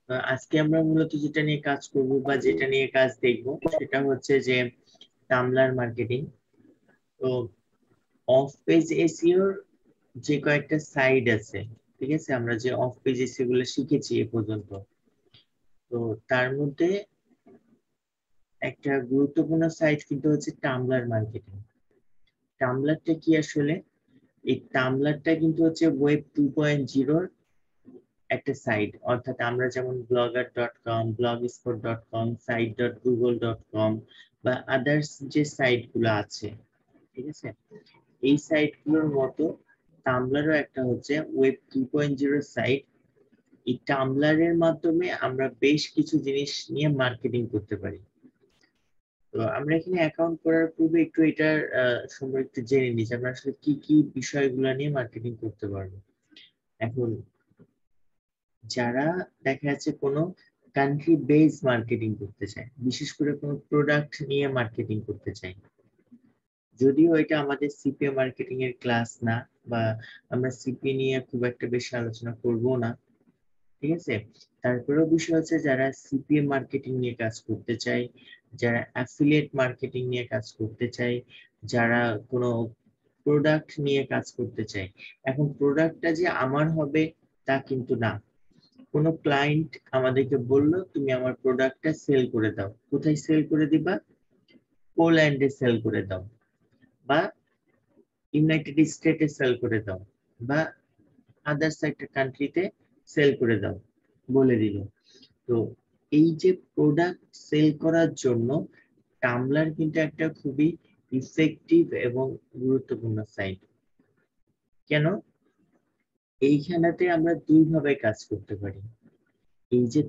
আজকে আমরা মূলত যেটা নিয়ে কাজ করব বা যেটা নিয়ে কাজ দেখব সেটা হচ্ছে যে টামলার মার্কেটিং। তো অফ পেজ এসইওর যে কয়েকটা সাইড আছে, ঠিক আছে, আমরা যে অফ পেজ এসইও গুলো শিখেছি এ পর্যন্ত, তো তার মধ্যে একটা গুরুত্বপূর্ণ সাইট কিন্তু হচ্ছে টামলার মার্কেটিং। টামলারটা কি আসলে? এই টামলারটা কিন্তু হচ্ছে ওয়েব 2.0 একটা সাইট, অর্থাৎ আমরা যেমন blogger.com, blogspot.com, site.google.com বা আদার্স যে সাইট গুলো আছে, ঠিক আছে, এই সাইট গুলোর মতো টামলারও একটা হচ্ছে ওয়েব 2.0 সাইট। এই টামলারের মাধ্যমে আমরা বেশ কিছু জিনিস নিয়ে মার্কেটিং করতে পারি। তো আমরা এখানে অ্যাকাউন্ট করার পূর্বে একটু এটার সম্পর্কে একটু জেনে নিই যে আমরা আসলে কি কি বিষয়গুলো নিয়ে মার্কেটিং করতে পারবো। এখন যারা দেখা যাচ্ছে কোনো কান্ট্রি বেস মার্কেটিং করতে চায়, বিশেষ করে কোনো প্রোডাক্ট নিয়ে মার্কেটিং করতে চায়, যদিও এটা আমাদের সিপিএ মার্কেটিং এর ক্লাস না, বা আমরা সিপি নিয়ে খুব একটা বেশি আলোচনা করব না, ঠিক আছে, তারপরেও বিষয় হচ্ছে যারা সিপিএ মার্কেটিং নিয়ে কাজ করতে চায়, যারা অ্যাফিলিয়েট মার্কেটিং নিয়ে কাজ করতে চায়, যারা কোনো প্রোডাক্ট নিয়ে কাজ করতে চায়। এখন প্রোডাক্টটা যে আমার হবে তা কিন্তু না। কোনো ক্লায়েন্ট আমাদেরকে বললো তুমি আমার প্রোডাক্টটা সেল করে দাও, কোথায় সেল করে দিবা? পোল্যান্ডে সেল করে দাও, বা ইউনাইটেড স্টেটে সেল করে দাও, বা আদার্স একটা কান্ট্রিতে সেল করে দাও, বলে দিল। তো এই যে প্রোডাক্ট সেল করার জন্য টামলার কিন্তু একটা খুবই ইফেক্টিভ এবং গুরুত্বপূর্ণ সাইট। কেন? এইখানেতে আমরা দুই ভাবে কাজ করতে পারি। এই যে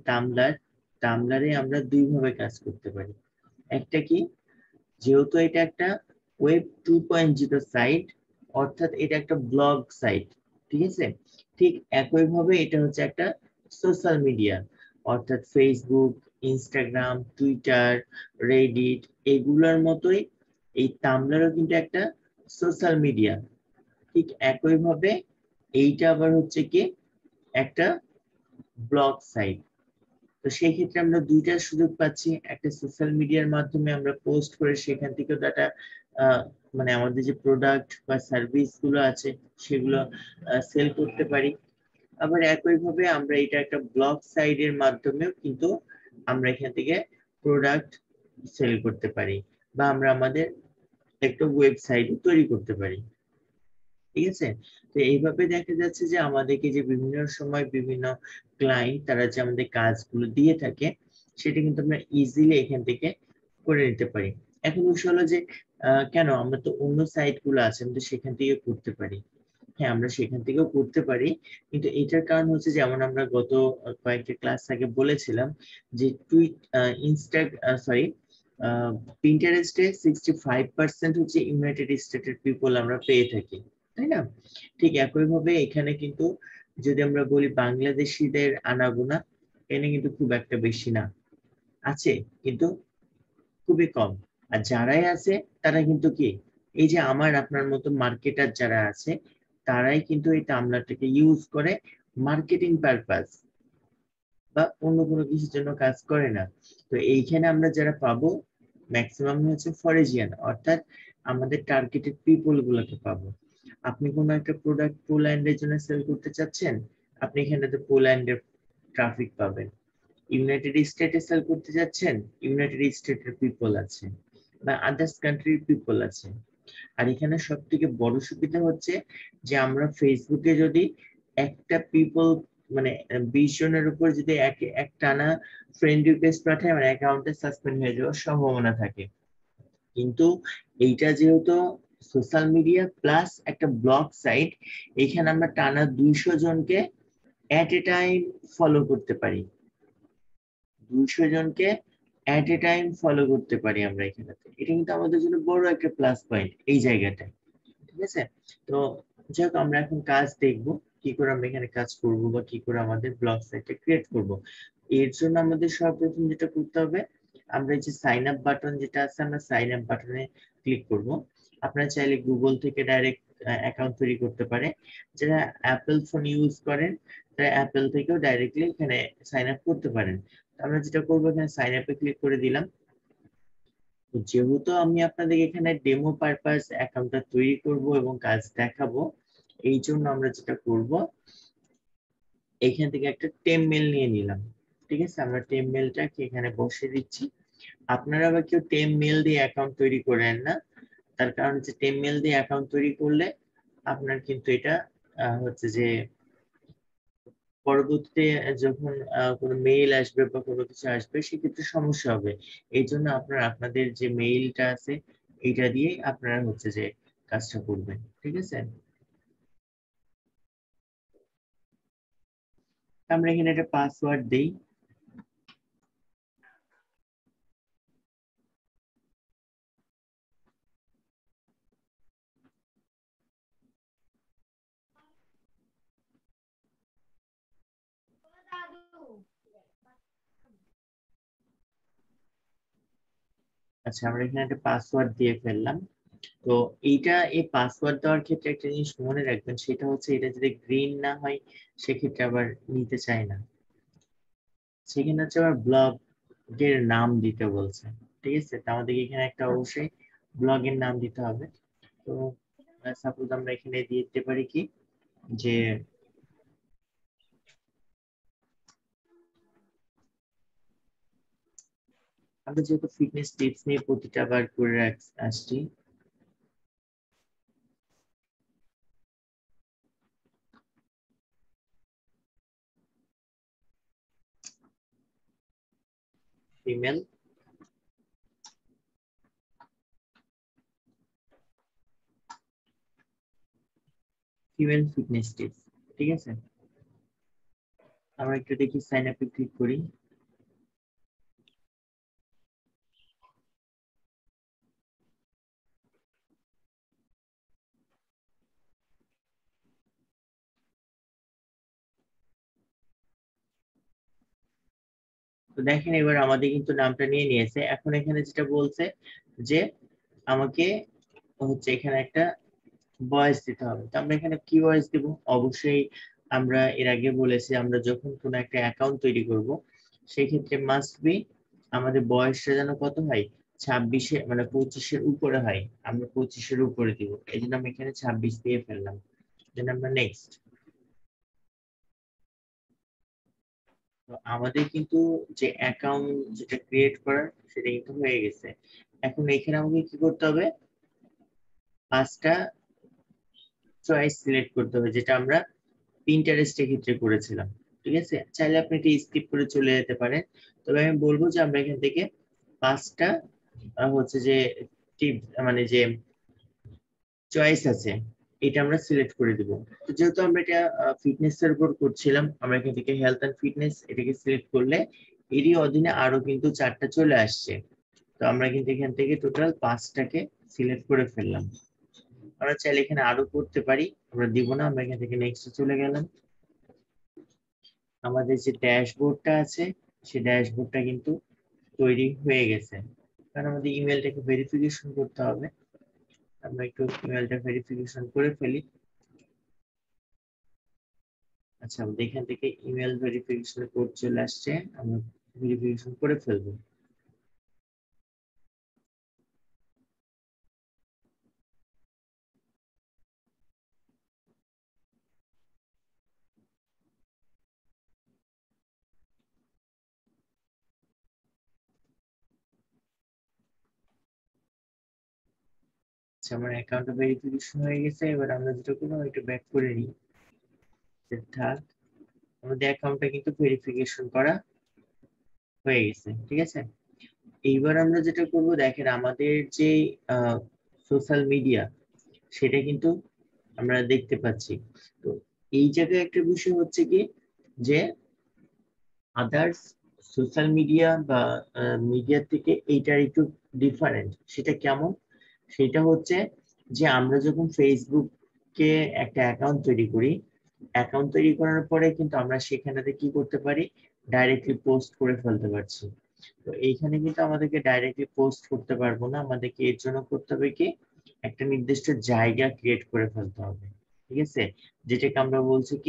টামলারে আমরা দুই ভাবে কাজ করতে পারি। একটা কি, যেহেতু এটা একটা ওয়েব 2.0 সাইট, অর্থাৎ এটা একটা ব্লগ সাইট, ঠিক আছে, ঠিক একইভাবে এটা হচ্ছে একটা সোশ্যাল মিডিয়া, অর্থাৎ ফেসবুক, ইনস্টাগ্রাম, টুইটার, রেডিট এগুলোর মতোই এই টামলারও কিন্তু একটা সোশ্যাল মিডিয়া। ঠিক একইভাবে এইটা আবার হচ্ছে কি একটা ব্লগ সাইট। তো সেই ক্ষেত্রে আমরা দুইটার সুযোগ পাচ্ছি, একটা সোশ্যাল মিডিয়ার মাধ্যমে আমরা পোস্ট করে সেখান থেকে ডাটা, মানে আমাদের যে প্রোডাক্ট বা সার্ভিস গুলো আছে সেগুলো সেল করতে পারি। আবার একইভাবে আমরা এটা একটা ব্লগ সাইটের মাধ্যমেও কিন্তু আমরা এখান থেকে প্রোডাক্ট সেল করতে পারি, বা আমরা আমাদের একটা ওয়েবসাইট তৈরি করতে পারি, ঠিক আছে। তো এইভাবে দেখা যাচ্ছে যে আমাদেরকে যে বিভিন্ন সময় বিভিন্ন ক্লায়েন্ট তারা যে আমাদের কাজগুলো দিয়ে থাকে সেটা কিন্তু আমরা ইজিলি এখান থেকে করে নিতে পারি। এখন বিষয় হলো যে কেন আমরা তো অন্য সাইট গুলো আছে, আমরা তো সেখান থেকে করতে পারি। হ্যাঁ, আমরা সেখান থেকেও করতে পারি, কিন্তু এটার কারণ হচ্ছে যেমন আমরা গত কয়েকটা ক্লাস আগে বলেছিলাম যে ইনস্টা সরি পিন্টারেস্টে 65% হচ্ছে ইউনাইটেড স্টেটের পিপল আমরা পেয়ে থাকি, তাই না? ঠিক একইভাবে এখানে কিন্তু যদি আমরা বলি বাংলাদেশিদের আনাগোনা এখানে কিন্তু খুব একটা বেশি না, আছে কিন্তু খুবই কম। আর যারাই আছে তারা কিন্তু কি, এই যে আমার আপনার মতো মার্কেটার যারা আছে তারাই কিন্তু এই টামলারটাকে ইউজ করে মার্কেটিং পারপাস, বা অন্য কোনো কিছুর জন্য কাজ করে না। তো এইখানে আমরা যারা পাবো ম্যাক্সিমাম হচ্ছে ফরেজিয়ান, অর্থাৎ আমাদের টার্গেটেড পিপল গুলোকে পাবো। আপনি কোনো একটা প্রোডাক্ট পোল্যান্ডের জন্য সেল করতে চাচ্ছেন, আপনি এখানে তো পোল্যান্ডের ট্রাফিক পাবেন। ইউনাইটেড স্টেটে সেল করতে যাচ্ছেন, ইউনাইটেড স্টেটের পিপল আছে, বা আদার্স কান্ট্রির পিপল আছে। আর এখানে সব থেকে বড় সুবিধা হচ্ছে যে আমরা ফেসবুকে যদি একটা পিপল, মানে 20 জনের উপর যদি এক টানা ফ্রেন্ড রিকোয়েস্ট পাঠায়, আমার অ্যাকাউন্টে সাসপেন্ড হয়ে যাওয়ার সম্ভাবনা থাকে। কিন্তু এইটা যেহেতু সোশ্যাল মিডিয়া প্লাস একটা ব্লগ সাইট, এখানে আমরা টানা 200 জনকে এট এ টাইম ফলো করতে পারি। 200 জনকে এট এ টাইম ফলো করতে পারি আমরা এখানেতে। এটা কিন্তু আমাদের জন্য বড় একটা প্লাস পয়েন্ট এই জায়গাটায়, ঠিক আছে। তো যাই হোক, আমরা এখন কাজ দেখব কি করে আমরা এখানে কাজ করব, বা কি করে আমাদের ব্লগ সাইটটা ক্রিয়েট করব। এর জন্য আমাদের সর্বপ্রথম যেটা করতে হবে, আমরা এই যে সাইন আপ বাটন যেটা আছে, আমরা সাইন আপ বাটনে ক্লিক করব। আপনারা চাইলে গুগল থেকে ডাইরেক্ট অ্যাকাউন্ট তৈরি করতে পারে। যারা অ্যাপল ফোন ইউজ করেন তারা অ্যাপেল থেকেও ডাইরেক্টলি এখানে সাইন আপ করতে পারেন। আমরা যেটা করবো এখানে সাইন আপে ক্লিক করে দিলাম। যেহেতু আমি আপনাদের এখানে ডেমো পারপাস অ্যাকাউন্টটা তৈরি করব এবং কাজ দেখাবো, এই জন্য আমরা যেটা করব এখান থেকে একটা টেম মেল নিয়ে নিলাম। ঠিক আছে, আমরা টেম মেলটাকে এখানে বসিয়ে দিচ্ছি। আপনারা আবার কেউ টেম মেল দিয়ে অ্যাকাউন্ট তৈরি করেন না, তার কারণ হচ্ছে টেম মেল দিয়ে অ্যাকাউন্ট তৈরি করলে আপনার কিন্তু এটা হচ্ছে যে পরবর্তীতে যখন কোনো মেইল আসবে বা কোনো কিছু আসবে সেক্ষেত্রে সমস্যা হবে। এই জন্য আপনারা আপনাদের যে মেইলটা আছে এইটা দিয়ে আপনারা হচ্ছে যে কাজটা করবেন। ঠিক আছে, আমরা এখানে একটা পাসওয়ার্ড দেই। আচ্ছা, আমরা এখানে একটা পাসওয়ার্ড দিয়ে ফেললাম। তো এই পাসওয়ার্ড দেওয়ার ক্ষেত্রে একটা জিনিস মনে রাখবেন, সেটা হচ্ছে এটা যদি গ্রিন না হয় সেক্ষেত্রে আবার নিতে চায় না। সেখানে হচ্ছে আবার ব্লগের নাম দিতে বলছে। ঠিক আছে, তো আমাদের এখানে একটা অবশ্যই ব্লগের নাম দিতে হবে। তো সাপোজ আমরা এখানে দিয়ে দিতে পারি কি যে আমরা যেহেতু ফিটনেস টিপস নিয়ে প্রতিটা বার করে আসছি, ফিমেল ফিমেল ফিটনেস টিপস। ঠিক আছে, আমরা একটু দেখি সাইন আপে ক্লিক করি। তো দেখেন এবার আমাদের কিন্তু নামটা নিয়ে নিয়েছে। এখন এখানে যেটা বলছে যে আমাকে হচ্ছে এখানে একটা ভয়েস দিতে হবে। তো আমরা এখানে কি ভয়েস দিব? অবশ্যই আমরা এর আগে বলেছি আমরা যখন কোনো একটা অ্যাকাউন্ট তৈরি করব সেই ক্ষেত্রে মাস্ট বি আমাদের বয়সটা যেন কত হয়, 26 মানে 25-এর উপরে হয়। আমরা 25-এর উপরে দিব, এই জন্য আমি এখানে 26 দিয়ে ফেললাম। দেন আমরা নেক্সট। তো আমাদের কিন্তু যে অ্যাকাউন্ট যেটা ক্রিয়েট করার সেটা কিন্তু হয়ে গেছে। এখন এখানে আমাকে কি করতে হবে, 5টা চয়েস সিলেক্ট করতে হবে, যেটা আমরা পিন্টারেস্টের ক্ষেত্রে করেছিলাম। ঠিক আছে, চাইলে আপনি এটা স্কিপ করে চলে যেতে পারেন। তবে আমি বলবো যে আমরা এখান থেকে 5টা হচ্ছে যে টিপ মানে যে চয়েস আছে এটা আমরা সিলেক্ট করে দিব। তো যেহেতু আমরা এটা ফিটনেস এর উপর করছিলাম, আমরা এখান থেকে হেলথ এন্ড ফিটনেস এটাকে সিলেক্ট করলে এরই অধীনে আরো কিন্তু 4টা চলে আসছে। তো আমরা কিন্তু এখান থেকে টোটাল 5টাকে সিলেক্ট করে ফেললাম। আমরা চাইলে এখানে আরো করতে পারি, আমরা দিব না, আমরা এখান থেকে নেক্সট চলে গেলাম। আমাদের যে ড্যাশবোর্ডটা আছে সেই ড্যাশবোর্ডটা কিন্তু তৈরি হয়ে গেছে। কারণ আমাদের ইমেলটাকে ভেরিফিকেশন করতে হবে। আমরা একটু ইমেলটা ভেরিফিকেশন করে ফেলি। আচ্ছা, আমাদের এখান থেকে ইমেল ভেরিফিকেশন কোড চলে আসছে, আমরা ভেরিফিকেশন করে ফেলবো। আচ্ছা, আমার অ্যাকাউন্ট ভেরিফিকেশন হয়ে গেছে। এবার আমরা যেটা করবো একটু ব্যাক করে নিই। থাক, আমাদের অ্যাকাউন্টটা কিন্তু ভেরিফিকেশন করা হয়ে গেছে। ঠিক আছে, এইবার আমরা যেটা করব, দেখেন আমাদের যে সোশ্যাল মিডিয়া সেটা কিন্তু আমরা দেখতে পাচ্ছি। তো এই জায়গায় একটা বিষয় হচ্ছে কি যে আদার্স সোশ্যাল মিডিয়া বা মিডিয়া থেকে এইটার একটু ডিফারেন্ট। সেটা কেমন? সেটা হচ্ছে যে আমরা যখন ফেসবুকে একটা অ্যাকাউন্ট তৈরি করি, অ্যাকাউন্ট তৈরি করার পরে কিন্তু আমরা সেখানেতে কি করতে পারি, ডাইরেক্টলি পোস্ট করে ফেলতে পারছি। তো এইখানে কিন্তু আমাদেরকে ডাইরেক্টলি পোস্ট করতে পারবো না, আমাদেরকে এর জন্য করতে হবে কি একটা নির্দিষ্ট জায়গা ক্রিয়েট করে ফেলতে হবে। ঠিক আছে, যেটাকে আমরা বলছি কি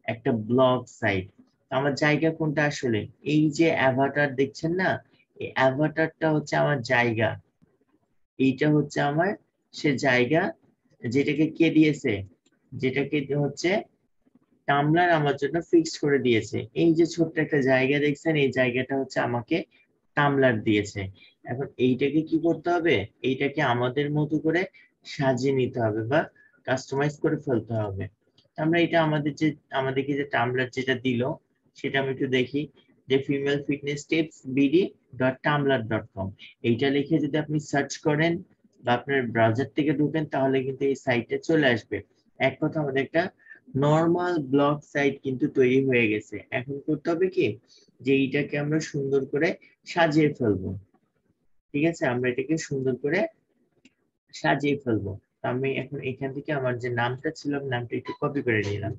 একটা ব্লগ সাইট। আমার জায়গা কোনটা আসলে? এই যে অ্যাভাটার দেখছেন না, এই অ্যাভাটারটা হচ্ছে আমার জায়গা, এইটা হচ্ছে আমার সে জায়গা যেটাকে কে দিয়েছে, যেটাকে হচ্ছে টামলার আমার জন্য ফিক্স করে দিয়েছে। এই যে ছোট্ট একটা জায়গা দেখছেন, এই জায়গাটা হচ্ছে আমাকে টামলার দিয়েছে। এখন এইটাকে কি করতে হবে, এইটাকে আমাদের মতো করে সাজিয়ে নিতে হবে বা কাস্টমাইজ করে ফেলতে হবে। আমরা এটা আমাদেরকে যে টামলার যেটা দিল, সেটা আমি একটু দেখি, যে female fitness tips BD .tumblr.com, এইটা লিখে যদি আপনি সার্চ করেন বা আপনার ব্রাউজার থেকে ঢুকেন, তাহলে কিন্তু এই সাইটে চলে আসবে। এক কথা, আমাদের একটা নর্মাল ব্লগ সাইট কিন্তু তৈরি হয়ে গেছে। এখন করতে হবে কি, যে এইটাকে আমরা সুন্দর করে সাজিয়ে ফেলবো। ঠিক আছে, আমরা এটাকে সুন্দর করে সাজিয়ে ফেলবো। তো আমি এখন এখান থেকে আমার যে নামটা ছিল, নামটা একটু কপি করে নিলাম।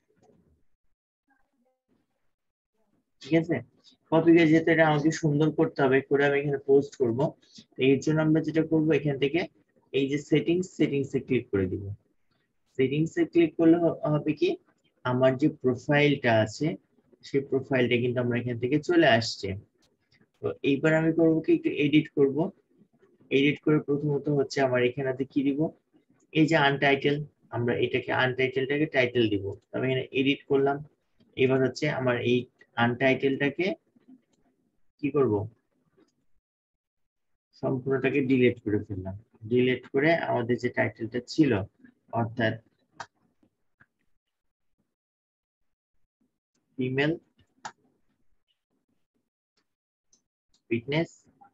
ঠিক আছে, কপি করে যেতে এটা আমাকে সুন্দর করতে হবে, করে আমি এখানে পোস্ট করব। এর জন্য আমরা যেটা করব, এখান থেকে এই যে সেটিংসে ক্লিক করে দিব। সেটিংসে ক্লিক করলে হবে কি, আমার যে প্রোফাইলটা আছে, সেই প্রোফাইলটা কিন্তু আমরা এখান থেকে চলে আসছে। তো এইবার আমি করবো কি, একটু এডিট করব। এডিট করে প্রথমত হচ্ছে আমার এখানে কি দিব, এই যে আনটাইটেল, আমরা এটাকে আনটাইটেলটাকে টাইটেল দিব। তবে এখানে এডিট করলাম। এবার হচ্ছে আমার এই আনটাইটেলটাকে কি করব, সম্পূর্ণটাকে ডিলিট করে ফেললাম। ডিলিট করে আমাদের যে টাইটেলটা ছিল, অর্থাৎ ফিমেল ফিটনেস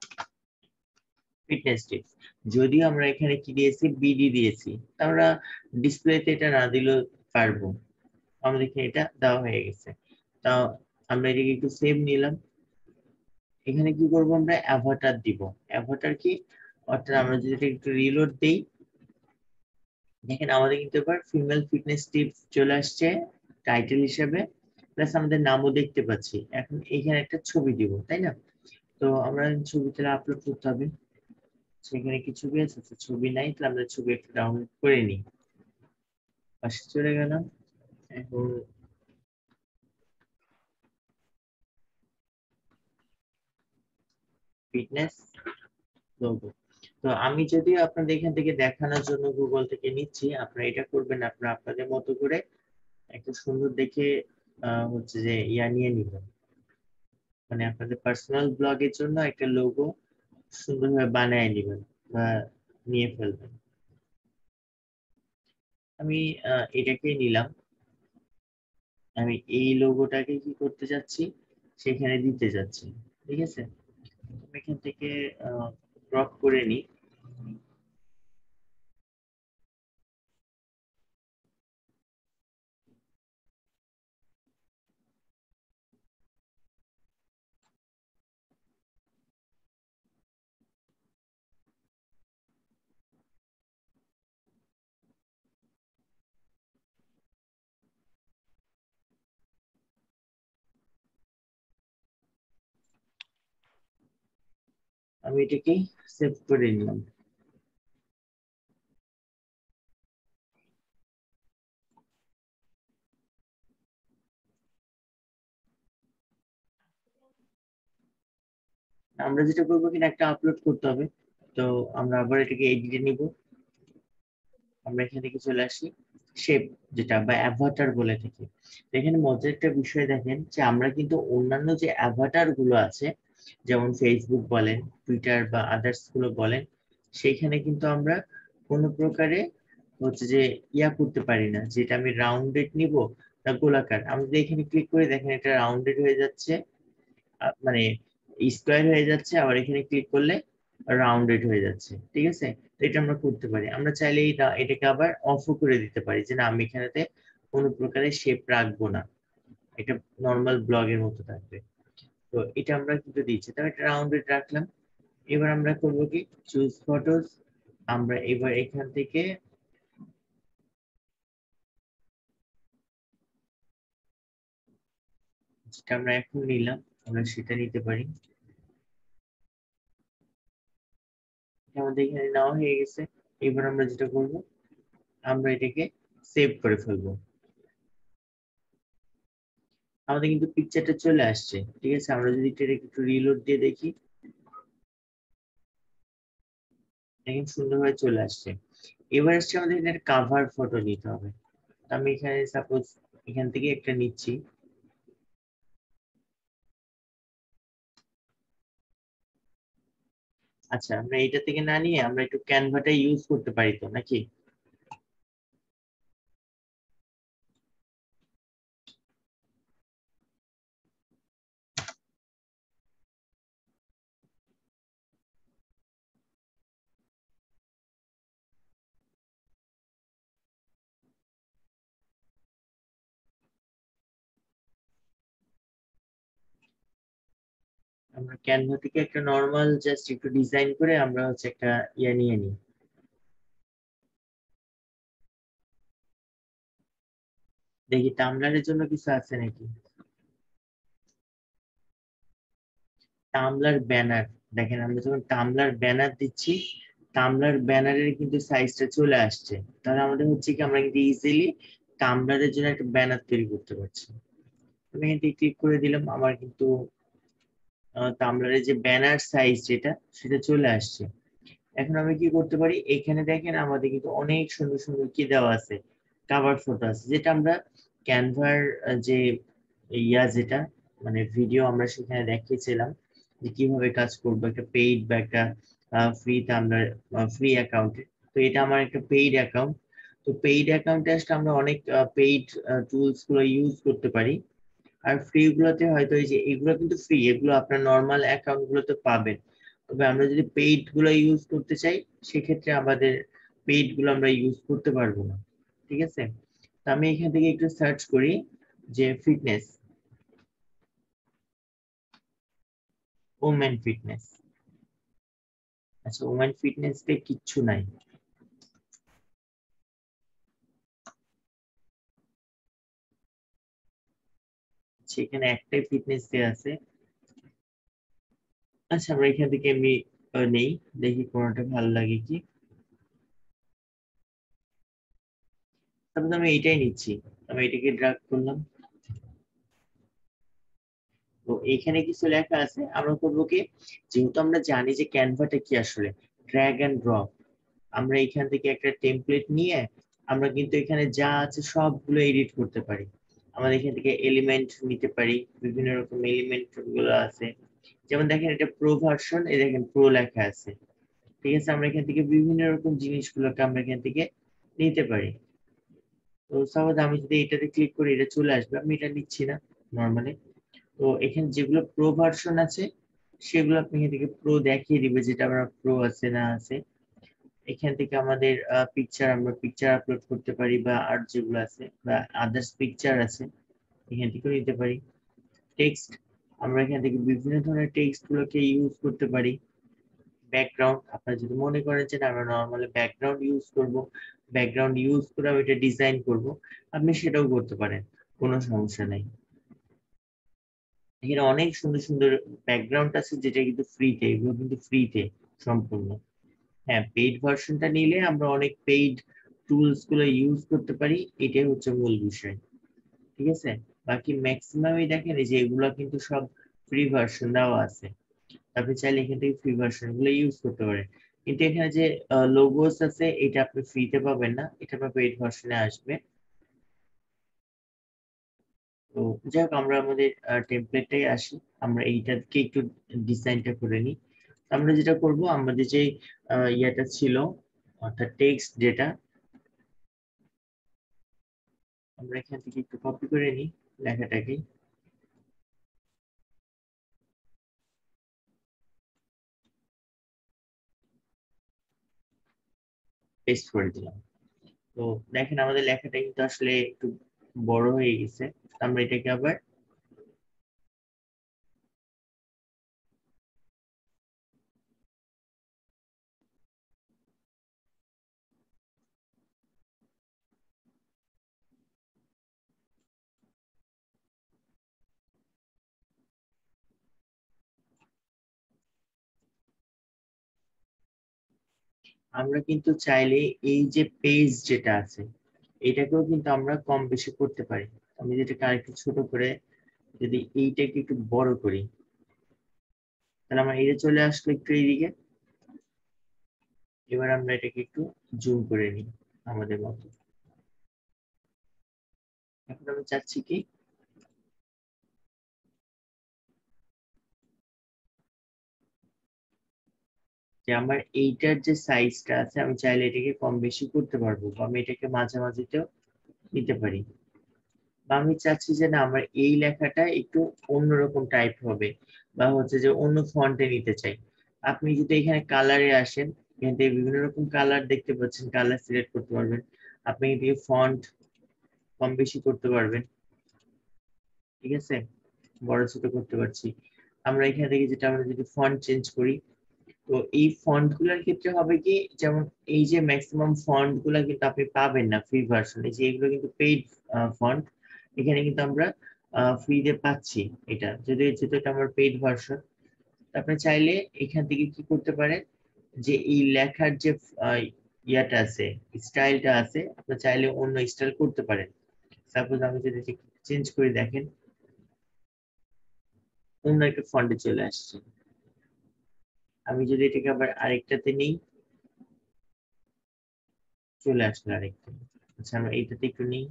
টিপস, যদিও আমরা এখানে কি দিয়েছি, বিডি দিয়েছি, তা আমরা ডিসপ্লেতে এটা না দিলেও পারবো। আমাদের এখানে এটা দেওয়া হয়ে গেছে। তা আমরা এটাকে একটু সেভ নিলাম। এখানে কি করব, আমরা অ্যাভাটার দিব। অ্যাভাটার কি, অর্থাৎ আমরা যদি এটা একটু রিলোড দেই, দেখেন আমাদের কিন্তু এবার ফিমেল ফিটনেস টিপস চলে আসছে টাইটেল হিসেবে, প্লাস আমাদের নামও দেখতে পাচ্ছি। এখন এখানে একটা ছবি দিব, তাই না? তো আমরা ছবিটা আপলোড করতে হবে। সেখানে কি ছবি আছে? ছবি নাই, তাহলে আমরা ছবি একটা ডাউনলোড করে নিই। পাশে চলে গেলাম। এখন ফিটনেস লোগো, তো আমি যদিও আপনাদের এখান থেকে দেখানোর জন্য গুগল থেকে নিচ্ছি, আপনারা এটা করবেন, আপনারা আপনাদের মতো করে একটা সুন্দর দেখে হচ্ছে যে নিয়ে নিবেন, মানে আপনাদের পার্সোনাল ব্লগের জন্য একটা লোগো সুন্দরভাবে বানিয়ে নিবেন বা নিয়ে ফেলবেন। আমি এটাকেই নিলাম। আমি এই লোগোটাকে কি করতে যাচ্ছি, সেখানে দিতে যাচ্ছি। ঠিক আছে, আমি এখান থেকে ক্রপ করে নিই। আমি এটাকে সেভ করে নিলাম। আমরা যেটা করবো, কিনা একটা আপলোড করতে হবে। তো আমরা আবার এটাকে এডিটে নিব। আমরা এখান থেকে চলে আসি শেপ, যেটা বা অ্যাভাটার বলে থাকি। তো এখানে মজার একটা বিষয় দেখেন, যে আমরা কিন্তু অন্যান্য যে অ্যাভাটার গুলো আছে, যেমন ফেসবুক বলেন, টুইটার বা আদার্স গুলো বলেন, সেইখানে কিন্তু আমরা কোনো প্রকারে হচ্ছে যে করতে পারি না, যেটা আমি রাউন্ডেড নিব না গোলাকার। আমরা যদি এখানে ক্লিক করে দেখেন, এটা রাউন্ডেড হয়ে যাচ্ছে, মানে স্কোয়ার হয়ে যাচ্ছে, আবার এখানে ক্লিক করলে রাউন্ডেড হয়ে যাচ্ছে। ঠিক আছে, তো এটা আমরা করতে পারি। আমরা চাইলে এটাকে আবার অফও করে দিতে পারি, যে না, আমি এখানেতে কোনো প্রকারের শেপ রাখবো না, এটা নর্মাল ব্লগের মতো থাকবে। তো এটা আমরা কিন্তু দিচ্ছি, তো এটা রাউন্ডেড রাখলাম। এবার আমরা করব কি, চুজ ফটোস। আমরা এবার এখান থেকে যেটা আমরা এখন নিলাম, আমরা সেটা নিতে পারি। আমাদের এখানে নেওয়া হয়ে গেছে। এবার আমরা যেটা করব, আমরা এটাকে সেভ করে ফেলবো। আমাদের কিন্তু পিকচারটা চলে আসছে। ঠিক আছে, আমরা যদি এটা একটু রিলোড দিয়ে দেখি, দেখেন সুন্দরভাবে চলে আসছে। এবার আসছে আমাদের এখানে কাভার ফটো নিতে হবে। আমি এখানে সাপোজ এখান থেকে একটা নিচ্ছি। আচ্ছা, আমরা এটা থেকে না নিয়ে আমরা একটু ক্যানভাটা ইউজ করতে পারি তো নাকি? আমরা ক্যানভা থেকে একটা নর্মাল জাস্ট একটু ডিজাইন করে আমরা হচ্ছে একটা ইয়ে নিয়ে নিই। দেখি টামলারের জন্য কিছু আছে নাকি। টামলার ব্যানার, দেখেন আমরা যখন টামলার ব্যানার দিচ্ছি, টামলার ব্যানারের কিন্তু সাইজটা চলে আসছে। তাহলে আমাদের হচ্ছে কি আমরা কিন্তু ইজিলি টামলারের জন্য একটা ব্যানার তৈরি করতে পারছি। আমি এখান থেকে ক্লিক করে দিলাম, আমার কিন্তু টামলারের যে ব্যানার সাইজ যেটা সেটা চলে আসছে। এখন আমি কি করতে পারি, এখানে দেখেন আমাদের কিন্তু অনেক সুন্দর সুন্দর কি দেওয়া আছে, কাভার ফটো আছে, যেটা আমরা ক্যানভার যে যেটা মানে ভিডিও আমরা সেখানে দেখিয়েছিলাম যে কিভাবে কাজ করবো একটা পেইড বা একটা ফ্রিতে আমরা ফ্রি অ্যাকাউন্টে। তো এটা আমার একটা পেইড অ্যাকাউন্ট। তো পেইড অ্যাকাউন্টে আসলে আমরা অনেক পেইড টুলস গুলো ইউজ করতে পারি। আর ফ্রি গুলোতে হয়তো এই যে এগুলো কিন্তু ফ্রি, এগুলো আপনার নর্মাল অ্যাকাউন্ট গুলোতে পাবেন। তবে আমরা যদি পেইড গুলো ইউজ করতে চাই, সেক্ষেত্রে আমাদের পেইড গুলো আমরা ইউজ করতে পারবো না। ঠিক আছে, তো আমি এখান থেকে একটু সার্চ করি যে ফিটনেস, ওমেন ফিটনেস। আচ্ছা, ওমেন ফিটনেস তে কিচ্ছু নাই। সেখানে একটাই ফিটনেস ডে আছে। আচ্ছা, আমরা এখান থেকে এমনি নেই, দেখি কোনটা ভালো লাগে কি। তারপর আমি এইটাই নিচ্ছি, আমি এটাকে ড্রাগ করলাম। তো এখানে কিছু লেখা আছে, আমরা করবো কি, যেহেতু আমরা জানি যে ক্যানভাটা কি আসলে ড্র্যাগ এন্ড ড্রপ, আমরা এখান থেকে একটা টেমপ্লেট নিয়ে আমরা কিন্তু এখানে যা আছে সবগুলো এডিট করতে পারি। আমরা এখান থেকে এলিমেন্ট নিতে পারি, বিভিন্ন রকম এলিমেন্ট গুলো আছে। যেমন দেখেন এটা প্রো ভার্সন, এই দেখেন প্রো লেখা আছে। ঠিক আছে, আমরা এখান থেকে বিভিন্ন রকম জিনিসগুলোকে আমরা এখান থেকে নিতে পারি। তো সাপোজ আমি যদি এটাতে ক্লিক করি, এটা চলে আসবে, আমি এটা নিচ্ছি না নর্মালি। তো এখানে যেগুলো প্রো ভার্সন আছে সেগুলো আপনি এখান থেকে প্রো দেখিয়ে দিবে, যেটা আমরা প্রো আছে না আছে। এখান থেকে আমাদের পিকচার, আমরা পিকচার আপলোড করতে পারি, বা আর যেগুলো আছে বা আদার্স পিকচার আছে এখান থেকে নিতে পারি। টেক্সট, আমরা এখান থেকে বিভিন্ন ধরনের টেক্সট গুলোকে ইউজ করতে পারি। ব্যাকগ্রাউন্ড, আপনারা যদি মনে করেন যে আমরা নর্মালি ব্যাকগ্রাউন্ড ইউজ করব, ব্যাকগ্রাউন্ড ইউজ করে আমি এটা ডিজাইন করব, আপনি সেটাও করতে পারেন, কোনো সমস্যা নেই। এখানে অনেক সুন্দর সুন্দর ব্যাকগ্রাউন্ড আছে, যেটা কিন্তু ফ্রিতে, এগুলো কিন্তু ফ্রিতে সম্পূর্ণ। হ্যাঁ, পেইড ভার্সনটা নিলে আমরা অনেক পেইড টুলস গুলো ইউজ করতে পারি, এটাই হচ্ছে মূল বিষয়। ঠিক আছে, বাকি ম্যাক্সিমামই দেখেন এই যে এগুলো কিন্তু সব ফ্রি ভার্সন দেওয়া আছে। আপনি চাইলে এখান থেকে ফ্রি ভার্সন গুলো ইউজ করতে পারেন। কিন্তু এখানে যে লোগোস আছে এটা আপনি ফ্রিতে পাবেন না, এটা আপনার পেইড ভার্সনে আসবে। তো যাই হোক, আমরা আমাদের টেমপ্লেটটাই আসি, আমরা এইটাকে একটু ডিজাইনটা করে নিই। আমরা যেটা করব, আমাদের যে ইয়েটা ছিল অর্থাৎ টেক্সট যেটা, আমরা এখান থেকে একটু কপি করে নিই লেখাটাকে, পেস্ট করে দিলাম। তো দেখেন আমাদের লেখাটা কিন্তু আসলে একটু বড় হয়ে গেছে। আমরা এটাকে আবার, আমরা কিন্তু চাইলে এই যে পেজ যেটা আছে এটাকেও কিন্তু আমরা কম বেশি করতে পারি। আমি যেটাকে আরেকটু ছোট করে যদি এইটাকে একটু বড় করি তাহলে আমার এটা চলে আসলো একটু এইদিকে। এবার আমরা এটাকে একটু জুম করে নিই আমাদের মতো। এখন আমি চাচ্ছি কি যে আমার এইটার যে সাইজটা আছে আমি চাইলে এটাকে কম বেশি করতে পারবো, বা আমি এটাকে মাঝামাঝিতেও নিতে পারি। বা আমি চাচ্ছি যে না আমার এই লেখাটা একটু অন্যরকম টাইপ হবে, বা হচ্ছে যে অন্য ফন্টে নিতে চাই। আপনি যদি এখানে কালারে আসেন, এখান থেকে বিভিন্ন রকম কালার দেখতে পাচ্ছেন, কালার সিলেক্ট করতে পারবেন। আপনি এদিকে ফন্ট কম বেশি করতে পারবেন, ঠিক আছে, বড় ছোট করতে পারছি। আমরা এখান থেকে যেটা, আমরা যদি ফন্ট চেঞ্জ করি, তো এই ফন্ট গুলোর ক্ষেত্রে হবে কি, যেমন এই যে ম্যাক্সিমাম ফন্ট গুলা কিন্তু আপনি পাবেন না ফ্রি ভার্সনে, যে এগুলো কিন্তু পেইড ফন্ট। এখানে কিন্তু আমরা ফ্রিতে পাচ্ছি এটা, যদি যেহেতু এটা আমার পেইড ভার্সন। আপনি চাইলে এখান থেকে কি করতে পারেন, যে এই লেখার যে ইয়াটা আছে, স্টাইলটা আছে, আপনি চাইলে অন্য স্টাইল করতে পারেন। সাপোজ আমি যদি চেঞ্জ করে দেখেন, অন্য একটা ফন্টে চলে আসছে। আমি যদি এটাকে আবার আরেকটাতে নিই, চলে আসলো আরেকটা। আচ্ছা আমরা এইটাতে একটু নিই।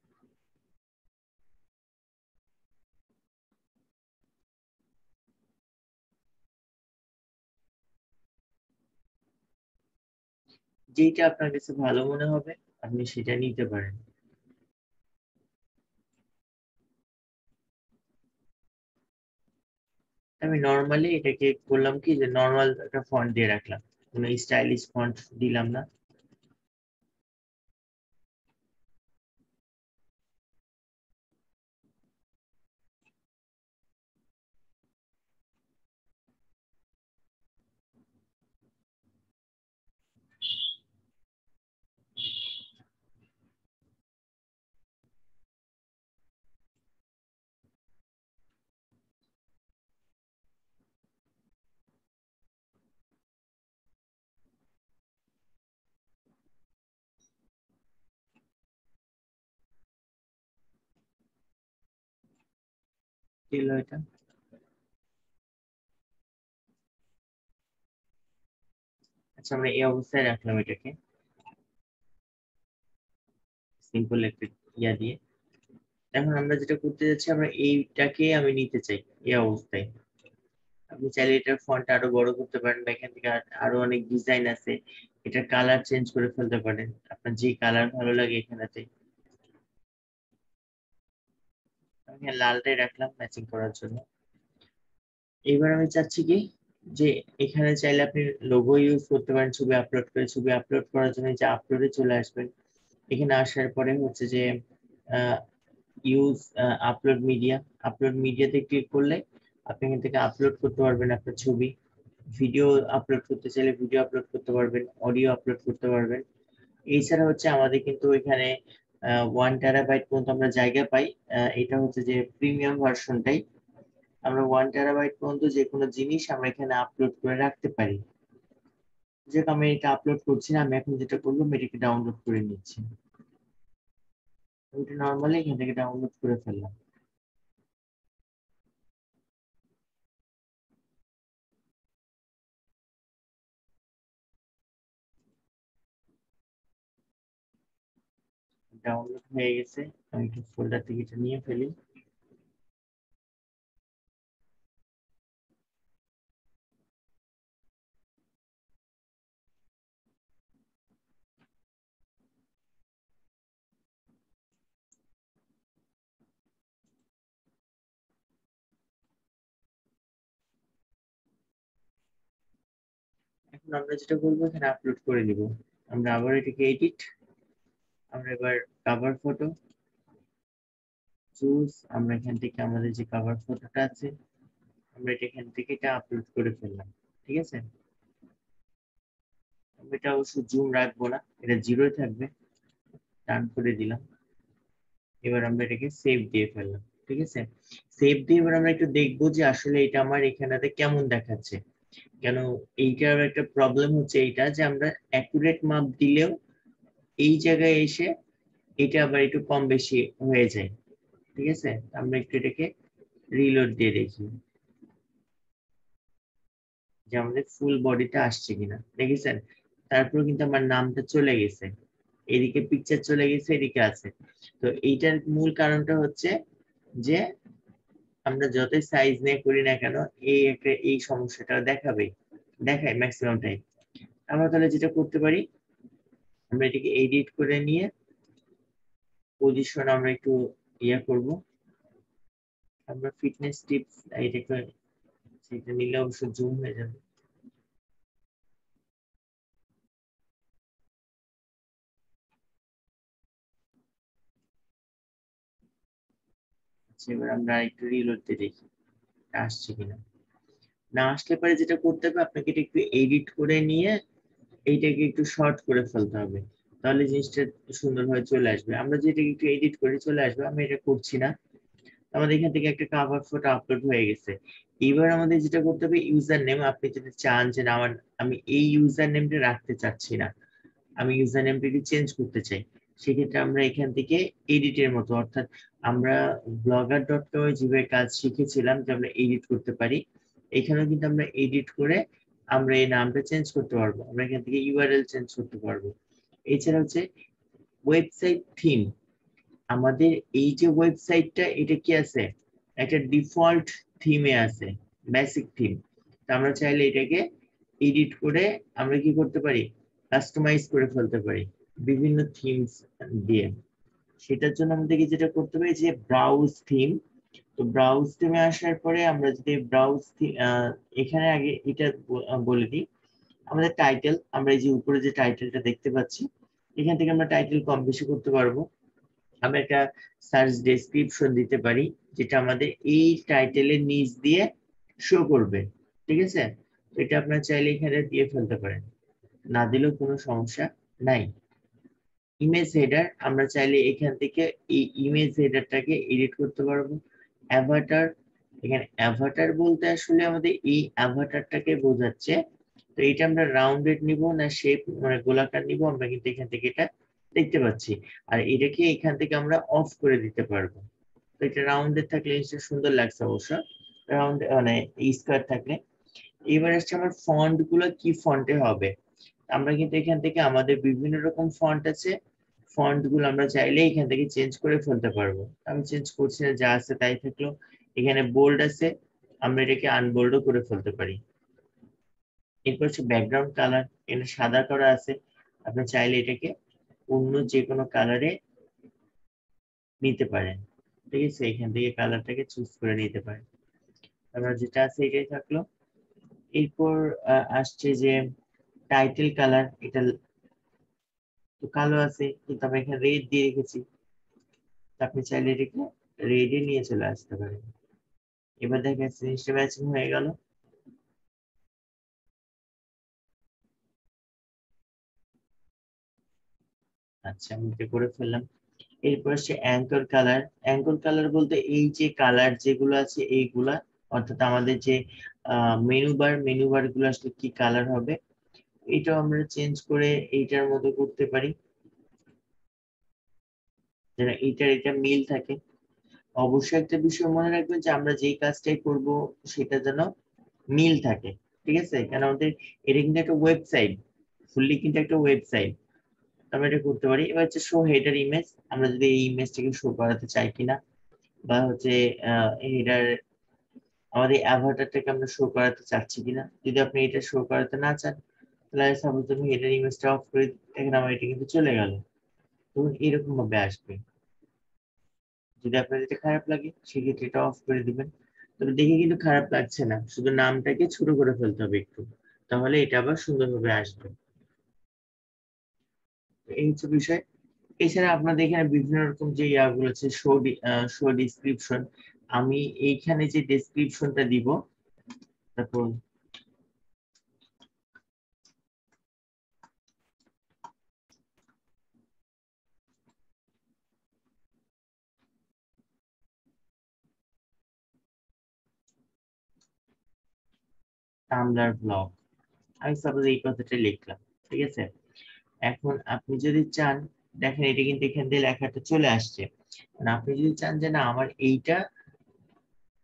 যেটা আপনার কাছে ভালো মনে হবে আপনি সেটা নিতে পারেন। আমি নর্মালি এটাকে করলাম কি, যে নর্মাল একটা ফন্ট দিয়ে রাখলাম, কোনো স্টাইলিশ ফন্ট দিলাম না। কি হলো এটা? আচ্ছা আমরা এই অবস্থায় রাখলাম এটাকে, সিম্পল একটা ইয়া দিয়ে। এখন আমরা যেটা করতে যাচ্ছি, আমরা এইটাকে আমি নিতে চাই এই অবস্থায়। আপনি চাইলে এটার ফন্ট আরো বড় করতে পারেন, বা এখান থেকে আরো অনেক ডিজাইন আছে, এটার কালার চেঞ্জ করে ফেলতে পারেন, আপনার যে কালার ভালো লাগে এখানেতে। আমি এখানে লালটাই রাখলাম ম্যাচিং করার জন্য। এবার আমি চাচ্ছি কি, যে এখানে চাইলে আপনি লোগো ইউজ করতে পারেন, ছবি আপলোড করে, ছবি আপলোড করার জন্য যে আপলোডে চলে আসবেন। এখানে আসার পরে হচ্ছে যে ইউজ আপলোড মিডিয়া, আপলোড মিডিয়াতে ক্লিক করলে আপনি এখান থেকে আপলোড করতে পারবেন আপনার ছবি। ভিডিও আপলোড করতে চাইলে ভিডিও আপলোড করতে পারবেন, অডিও আপলোড করতে পারবেন। এছাড়া হচ্ছে আমাদের কিন্তু এখানে 1 টেরাবাইট পর্যন্ত আমরা জায়গা পাই। এটা হচ্ছে যে প্রিমিয়াম ভার্সনটাই। আমরা 1 টেরাবাইট পর্যন্ত যে কোনো জিনিস আমরা এখানে আপলোড করে রাখতে পারি। যেহেতু আমি এটা আপলোড করছি না, আমি এখন যেটা করবো, আমি এটাকে ডাউনলোড করে নিচ্ছি। ওইটা নর্মালি এখান থেকে ডাউনলোড করে ফেললাম। ডাউনলোড হয়ে গেছে, আমি একটু ফোল্ডার থেকে এটা নিয়ে ফেলি। এখন আমরা যেটা করবো, এখানে আপলোড করে দিব। আমরা আবার এটাকে এডিট, আমরা এবার কভার ফটো চুজ, আমরা এখান থেকে আমাদের যে কভার ফটোটা আছে, আমরা এটা এখান থেকে এটা আপলোড করে ফেললাম। ঠিক আছে, আমি এটা অবশ্য জুম রাখবো না, এটা জিরোই থাকবে, ডান করে দিলাম। এবার আমরা এটাকে সেভ দিয়ে ফেললাম। ঠিক আছে, সেভ দিয়ে এবার আমরা একটু দেখবো যে আসলে এটা আমার এখানেতে কেমন দেখাচ্ছে। কেন, এইটার একটা প্রবলেম হচ্ছে এইটা, যে আমরা অ্যাকুরেট মাপ দিলেও এই জায়গায় এসে এটা আবার একটু কম বেশি হয়ে যায়। ঠিক আছে, আমরা একটু এটাকে রিলোড দিয়ে দেখি যে আমাদের ফুল বডিটা আসছে কিনা, দেখেছেন? তারপর কিন্তু আমার নামটা চলে গেছে, এদিকে পিকচার চলে গেছে, এদিকে আছে। তো এইটার মূল কারণটা হচ্ছে যে আমরা যতই সাইজ নিয়ে করি না কেন, এই সমস্যাটা দেখায় ম্যাক্সিমাম টাইম। আমরা তাহলে যেটা করতে পারি, আমরা এটাকে এডিট করে নিয়ে পজিশন আমরা একটু করব। আমরা ফিটনেস টিপস এটাকে, সেটা নিলে অবশ্য জুম হয়ে যাবে। আচ্ছা, এবার আমরা একটু রিলোড দিয়ে দেখি আসছে কিনা। না আসলে পরে যেটা করতে হবে, আপনাকে এটা একটু এডিট করে নিয়ে এইটাকে একটু শর্ট করে ফেলতে হবে, তাহলে জিনিসটা সুন্দরভাবে চলে আসবে। আমরা যেটাকে একটু এডিট করে চলে আসবে, আমি এটা করছি না। আমাদের এখান থেকে একটা কাভার ফটো আপলোড হয়ে গেছে। এবার আমাদের যেটা করতে হবে, ইউজার নেম, আপনি যদি চান যে না আমি এই ইউজার নেমটা রাখতে চাচ্ছি না, আমি ইউজার নেমটাকে চেঞ্জ করতে চাই, সেক্ষেত্রে আমরা এখান থেকে এডিটের মতো, অর্থাৎ আমরা blogger.com যেভাবে কাজ শিখেছিলাম যে আমরা এডিট করতে পারি, এখানেও কিন্তু আমরা এডিট করে আমরা এই নামটা চেঞ্জ করতে পারবো, আমরা এখান থেকে ইউআরএল চেঞ্জ করতে পারবো। এছাড়া হচ্ছে ওয়েবসাইট থিম, আমাদের এই যে ওয়েবসাইটটা, এটা কি আছে, একটা ডিফল্ট থিমে আছে, বেসিক থিম। আমরা চাইলে এটাকে এডিট করে আমরা কি করতে পারি, কাস্টমাইজ করে ফেলতে পারি বিভিন্ন থিমস দিয়ে। সেটার জন্য আমাদেরকে যেটা করতে হবে, যে ব্রাউজ থিম। তো ব্রাউজ থিমে আসার পরে আমরা যদি এখানে আগে এটা বলে দিই, আমাদের টাইটেল, আমরা এই যে উপরে যে টাইটেলটা দেখতে পাচ্ছি, এখান থেকে আমরা টাইটেল কম বেশি করতে পারবো। আমরা একটা সার্চ ডেসক্রিপশন দিতে পারি, যেটা আমাদের এই টাইটেলের নিচ দিয়ে শো করবে, ঠিক আছে? এটা আপনার চাইলে এখানে দিয়ে ফেলতে পারেন, না দিলেও কোনো সমস্যা নাই। ইমেজ হেডার, আমরা চাইলে এখান থেকে এই ইমেজ হেডারটাকে এডিট করতে পারবো। অ্যাভাটার, এখানে অ্যাভাটার বলতে আসলে আমাদের এই অ্যাভাটারটাকে বোঝাচ্ছে। তো এটা আমরা রাউন্ডেড নিব না শেপ মানে গোলাকার নিব, আমরা কিন্তু এখান থেকে এটা দেখতে পাচ্ছি। আর এটাকে এখান থেকে আমরা অফ করে দিতে পারবো। তো এটা রাউন্ডেড থাকলে জিনিসটা সুন্দর লাগছে অবশ্য, রাউন্ড মানে স্কোয়ার থাকলে। এবার আসছে আমার ফন্ট গুলো কি ফন্টে হবে। আমরা কিন্তু এখান থেকে আমাদের বিভিন্ন রকম ফন্ট আছে, ফন্ট গুলো আমরা চাইলে এখান থেকে চেঞ্জ করে ফেলতে পারবো। আমি চেঞ্জ করছি না, যা আছে তাই থাকলো। এখানে বোল্ড আছে, আমরা এটাকে আনবোল্ডও করে ফেলতে পারি। এরপর হচ্ছে ব্যাকগ্রাউন্ড কালার, এখানে সাদা করা আছে, আপনি চাইলে এটাকে অন্য যে কোনো কালারে নিতে পারেন, ঠিক আছে? এখান থেকে কালারটাকে চুজ করে নিতে পারেন। আমরা যেটা আছে এটাই থাকলো। এরপর আসছে যে টাইটেল কালার, এটা তো কালো আছে কিন্তু আমি এখানে রেড দিয়ে রেখেছি, আপনি চাইলে এটাকে রেডে নিয়ে চলে আসতে পারেন। এবার দেখেন জিনিসটা ম্যাচিং হয়ে গেল। আচ্ছা, আমি এটা করে ফেললাম। এরপর হচ্ছে অ্যাঙ্কর কালার। অ্যাঙ্কর কালার বলতে এই যে কালার যেগুলো আছে এইগুলা, অর্থাৎ আমাদের যে মেনু বার গুলো আসলে কি কালার হবে, এটাও আমরা চেঞ্জ করে এইটার মতো করতে পারি, যেন এটা মিল থাকে। অবশ্যই একটা বিষয় মনে রাখবেন যে আমরা যেই কাজটাই করব সেটা যেন মিল থাকে, ঠিক আছে? কারণ আমাদের এটা কিন্তু একটা ওয়েবসাইট, ফুললি কিন্তু একটা ওয়েবসাইট। আমরা এটা করতে পারি। এবার হচ্ছে শো হেডার ইমেজ, আমরা যদি এই ইমেজটাকে শো করাতে চাই কিনা, বা হচ্ছে হেডার আমাদের অ্যাভাটারটাকে আমরা শো করাতে চাচ্ছি কিনা। যদি আপনি এটা শো করাতে না চান, তাহলে সাপোজ আমি হেডার ইমেজটা অফ করে দিই, দেখেন আমার এটা কিন্তু চলে গেল। তখন এরকম ভাবে আসবে। যদি আপনার এটা খারাপ লাগে, সেক্ষেত্রে এটা অফ করে দিবেন। তবে দেখে কিন্তু খারাপ লাগছে না, শুধু নামটাকে ছোট করে ফেলতে হবে একটু, তাহলে এটা আবার সুন্দরভাবে আসবে। এই হচ্ছে বিষয়। এছাড়া আপনাদের এখানে বিভিন্ন রকম যে ইয়াগুলো আছে, শো ডিসক্রিপশন, আমি এইখানে যে ডেসক্রিপশনটা দিব, তারপর টামলার ব্লগ, আমি সাপোজ এই কথাটা লিখলাম, ঠিক আছে? এখন আপনি যদি চান, দেখেন এটা কিন্তু এখান দিয়ে লেখাটা চলে আসছে। আপনি যদি চান যে না আমার এইটা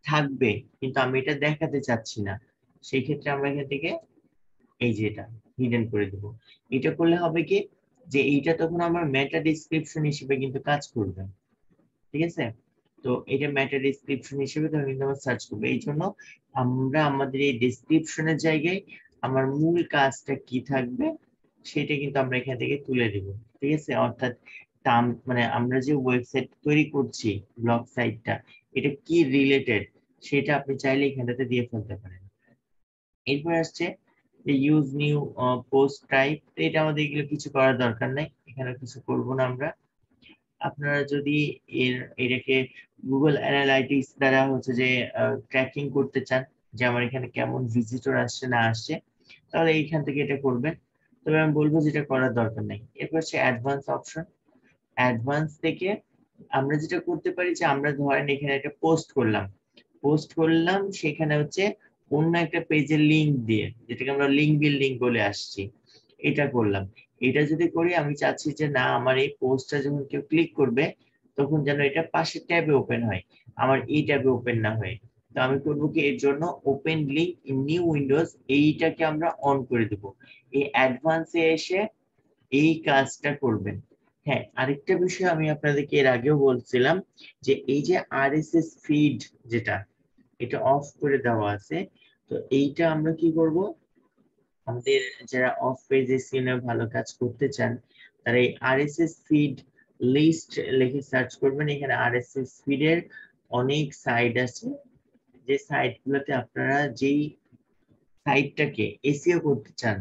থাকবে, কিন্তু আমি এটা দেখাতে চাচ্ছি না, সেই ক্ষেত্রে আমরা এখান থেকে এই যে এটা হিডেন করে দেব। এটা করলে হবে কি, যে এইটা তখন আমার মেটা ডেসক্রিপশন হিসেবে কিন্তু কাজ করবে। ঠিক আছে, তো এটা মেটা ডেসক্রিপশন হিসেবে তখন কিন্তু আমরা সার্চ করবো। এই জন্য আমরা আমাদের এই ডেসক্রিপশনের জায়গায় আমার মূল কাজটা কি থাকবে সেটা কিন্তু আমরা এখান থেকে তুলে দিব। ঠিক আছে, অর্থাৎ মানে আমরা যে ওয়েবসাইট তৈরি করছি, ব্লগ সাইটটা, এটা কি রিলেটেড সেটা আপনি চাইলে এখানটাতে দিয়ে ফেলতে পারেন। এরপর আসছে যে ইউজ নিউ পোস্ট টাইপ, এটা আমাদের এগুলো কিছু করার দরকার নাই, এখানে কিছু করব না আমরা। আপনারা যদি এটাকে গুগল অ্যানালাইটিক্স দ্বারা হচ্ছে যে ট্র্যাকিং করতে চান যে আমার এখানে কেমন ভিজিটর আসছে না আসছে, তাহলে এইখান থেকে এটা করবেন। তবে আমি বলবো যেটা করার দরকার নেই। এরপর হচ্ছে অ্যাডভান্স অপশন। অ্যাডভান্স থেকে আমরা যেটা করতে পারি যে আমরা ধরেন এখানে একটা পোস্ট করলাম সেখানে হচ্ছে অন্য একটা পেজের লিংক দিয়ে, যেটাকে আমরা লিংক বিল্ডিং বলে আসছি, এটা করলাম। এটা যদি করি, আমি চাচ্ছি যে না আমার এই পোস্টটা যখন কেউ ক্লিক করবে তখন যেন এটা পাশের ট্যাবে ওপেন হয়, আমার এই ট্যাবে ওপেন না হয়। তো আমি করবো কি, এর জন্য open link in new windows এইটাকে আমরা অন করে দেব। এই অ্যাডভান্সে এসে এই কাজটা করবেন। হ্যাঁ, আরেকটা বিষয় আমি আপনাদেরকে এর আগেও বলছিলাম যে এই যে আরএসএস ফিড যেটা, এটা অফ করে দেওয়া আছে। তো এইটা আমরা কি করব, আমাদের যারা অফ পেজ এসইও ভালো কাজ করতে চান তারা এই আরএসএস ফিড লিস্ট লিখে সার্চ করবেন। এখানে আরএসএস ফিডের অনেক সাইট আছে, যে সাইটগুলোতে আপনারা যেই সাইটটাকে এসইও করতে চান,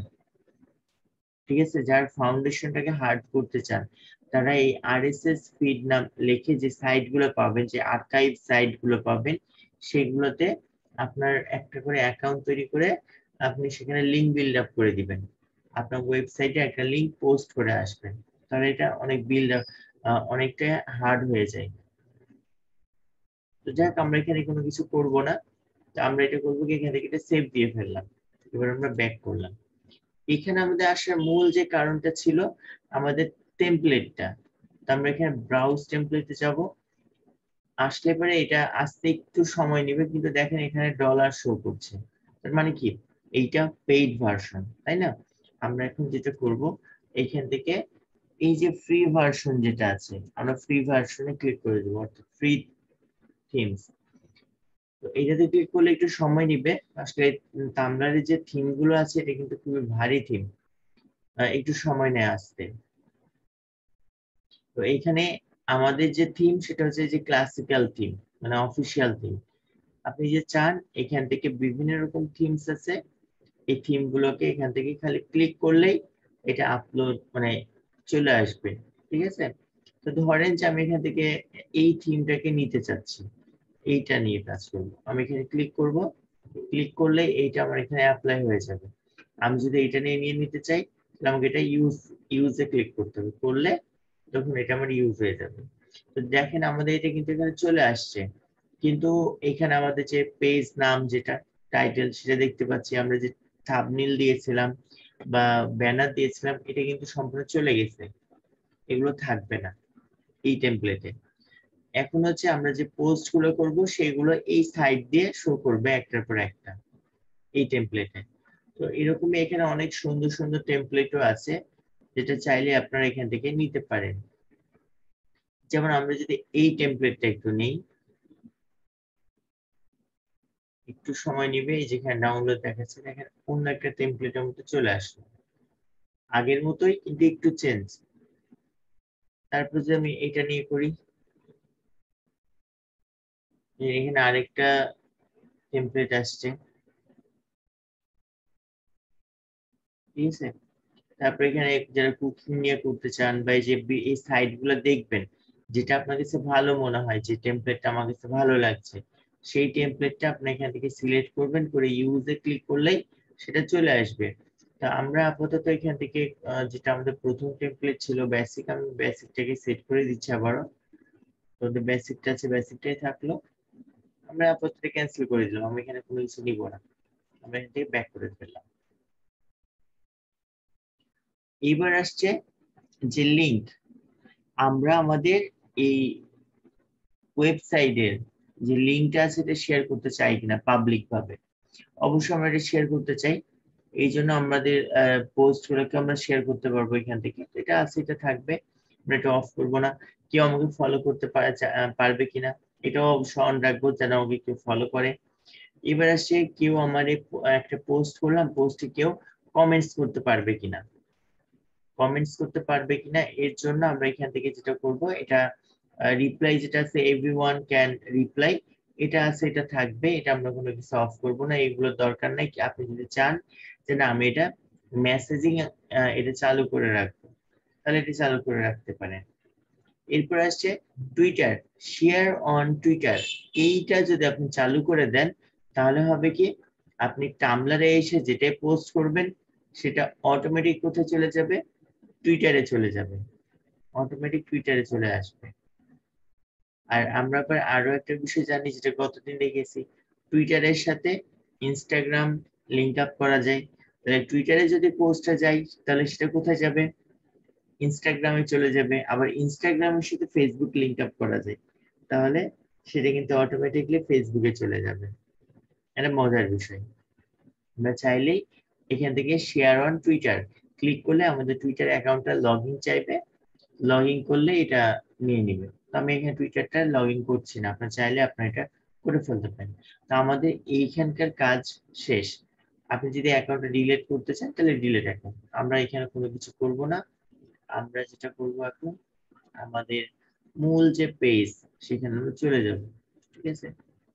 ঠিক আছে, যার ফাউন্ডেশনটাকে হার্ড করতে চান, তারা এই আরএসএস ফিড নাম লিখে যে সাইটগুলো পাবেন, যে আর্কাইভ সাইটগুলো পাবেন, সেগুলোতে আপনার একটা করে অ্যাকাউন্ট তৈরি করে আপনি সেখানে লিংক বিল্ড আপ করে দিবেন। আপনার ওয়েবসাইটে একটা লিংক পোস্ট করে আসবেন, তাহলে এটা অনেক বিল্ড আপ, অনেকটা হার্ড হয়ে যায়। তো যাক, আমরা এখানে কোনো কিছু করব না। তো আমরা এটা করবো কি, এখান থেকে এটা সেভ দিয়ে ফেললাম। এবার আমরা ব্যাক করলাম। এখানে আমাদের আসার মূল যে কারণটা ছিল আমাদের টেমপ্লেটটা। তো আমরা এখানে ব্রাউজ টেমপ্লেটে যাব। আসলে পরে এটা আসতে একটু সময় নেবে, কিন্তু দেখেন এখানে ডলার শো করছে, তার মানে কি এইটা পেইড ভার্সন, তাই না? আমরা এখন যেটা করব, এইখান থেকে এই যে ফ্রি ভার্সন যেটা আছে, আমরা ফ্রি ভার্সনে ক্লিক করে দেবো, অর্থাৎ ফ্রি থিমস। তো এইটাতে ক্লিক করলে একটু সময় নিবে। আসলে তামলারের যে থিম গুলো আছে এটা কিন্তু খুবই ভারী থিম, একটু সময় নেয় আসতে। তো এইখানে আমাদের যে থিম সেটা হচ্ছে যে ক্লাসিক্যাল থিম, মানে অফিসিয়াল থিম। আপনি যে চান এখান থেকে বিভিন্ন রকম থিমস আছে, এই থিম গুলোকে এখান থেকে খালি ক্লিক করলেই এটা আপলোড মানে চলে আসবে। ঠিক আছে, তো ধরেন যে আমি এখান থেকে এই থিমটাকে নিতে চাচ্ছি, এইটা নিয়ে কাজ করবো, আমি এখানে ক্লিক করব। ক্লিক করলে এইটা আমার এখানে অ্যাপ্লাই হয়ে যাবে। আমি যদি এটা নিয়ে নিতে চাই, তাহলে আমাকে এটা ইউজে ক্লিক করতে হবে, করলে তখন এটা আমার ইউজ হয়ে যাবে। তো দেখেন আমাদের এটা কিন্তু এখানে চলে আসছে, কিন্তু এখানে আমাদের যে পেজ নাম যেটা টাইটেল সেটা দেখতে পাচ্ছি, আমরা যে থাম্বনেইল দিয়েছিলাম বা ব্যানার দিয়েছিলাম এটা কিন্তু সম্পূর্ণ চলে গেছে, এগুলো থাকবে না এই টেমপ্লেটে। এখন হচ্ছে আমরা যে পোস্ট গুলো করবো সেগুলো এই সাইড দিয়ে শো করবে একটার পর একটা এই টেমপ্লেটে। তো এরকমই এখানে অনেক সুন্দর সুন্দর টেমপ্লেটও আছে, যেটা চাইলে আপনারা এখান থেকে নিতে পারেন। যেমন আমরা যদি এই টেমপ্লেটটা একটু নেই, একটু সময় নিবে, এই যেখানে ডাউনলোড দেখাচ্ছে দেখেন অন্য একটা টেমপ্লেটের মতো চলে আসলো, আগের মতোই কিন্তু একটু চেঞ্জ। তারপর যদি আমি এটা নিয়ে করি, এখানে আরেকটা টেমপ্লেট আসছে, ঠিক আছে। তারপর এখানে যারা কুকিং নিয়ে করতে চান বা এই যে এই সাইট গুলো দেখবেন, যেটা আপনার কাছে ভালো মনে হয়, যে টেমপ্লেটটা আমার কাছে ভালো লাগছে, সেই টেমপ্লেটটা আপনি এখান থেকে সিলেক্ট করবেন, করে ইউজে ক্লিক করলেই সেটা চলে আসবে। তা আমরা আপাতত এখান থেকে যেটা আমাদের প্রথম টেমপ্লেট ছিল বেসিক, আমি বেসিকটাকে সেট করে দিচ্ছি আবারও। তো বেসিকটা আছে, বেসিকটাই থাকলো। আমরা আপাতত ক্যান্সেল করে দিলাম, আমি এখানে কোনো কিছু নিব না, আমরা এখান থেকে ব্যাক করে ফেললাম। এইবার আসছে যে লিংক, আমরা আমাদের এই ওয়েবসাইটের যে লিঙ্কটা আছে এটা শেয়ার করতে চাই কিনা পাবলিক ভাবে। অবশ্যই আমরা এটা শেয়ার করতে চাই, এই জন্য আমাদের পোস্ট গুলোকে আমরা শেয়ার করতে পারবো এখান থেকে। এটা আছে, এটা থাকবে, আমরা এটা অফ করবো না। কেউ আমাকে ফলো করতে পারবে কিনা এটাও অবশ্যই অন রাখবো, যেন আমাকে কেউ ফলো করে। এবার আসছে কেউ আমার একটা পোস্ট করলাম, পোস্টে কেউ কমেন্টস করতে পারবে কিনা, কমেন্টস করতে পারবে কিনা এর জন্য আমরা এখান থেকে যেটা করব, এটা রিপ্লাই যেটা আছে এভরিওয়ান ক্যান রিপ্লাই, এটা আছে, এটা থাকবে, এটা আমরা কোনো কিছু অফ করব না, এগুলোর দরকার নাই। আপনি যদি চান যে না আমি এটা মেসেজিং এটা চালু করে রাখবো, তাহলে এটা চালু করে রাখতে পারেন। এরপর আসছে টুইটার, শেয়ার অন টুইটার, এইটা যদি আপনি চালু করে দেন তাহলে হবে কি, আপনি টামলারে এসে যেটাই পোস্ট করবেন সেটা অটোমেটিক কোথায় চলে যাবে, টুইটারে চলে যাবে, অটোমেটিক টুইটারে চলে আসবে। আর আমরা আবার আরো একটা বিষয় জানি, যেটা গতদিন দেখেছি, টুইটারের সাথে ইনস্টাগ্রাম লিংক আপ করা যায়। তাহলে টুইটারে যদি পোস্টটা যায় তাহলে সেটা কোথায় যাবে, ইনস্টাগ্রামে চলে যাবে। আবার ইনস্টাগ্রামের সাথে ফেসবুক লিংক আপ করা যায়, তাহলে সেটা কিন্তু অটোমেটিকলি ফেসবুকে চলে যাবে। এটা মজার বিষয়। আমরা চাইলেই এখান থেকে শেয়ার অন টুইটার ক্লিক করলে আমাদের টুইটার অ্যাকাউন্টটা লগ ইন চাইবে, লগ ইন করলে এটা নিয়ে নিবে। তো আমি এখানে টুইটারটা লগ ইন করছি না, আপনার চাইলে আপনার এটা করে ফেলতে পারেন। তো আমাদের এইখানকার কাজ শেষ। আপনি যদি অ্যাকাউন্টটা ডিলিট করতে চান তাহলে ডিলিট অ্যাকাউন্ট, আমরা এখানে কোনো কিছু করব না। আমরা যেটা করব এখন, আমাদের মূল যে পেজ সেখানে আমরা চলে যাব, ঠিক আছে।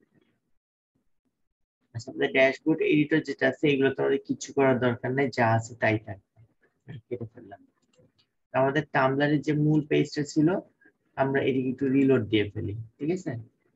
আচ্ছা, আমাদের ড্যাশবোর্ড এডিটর যেটা আছে এগুলো তো আমাদের কিছু করার দরকার নাই, যা আছে তাই থাকবে, কেটে ফেললাম। আমাদের টামলারের যে মূল পেজটা ছিল আমরা এদিকে একটু রিলোড দিয়ে ফেলি, ঠিক আছে।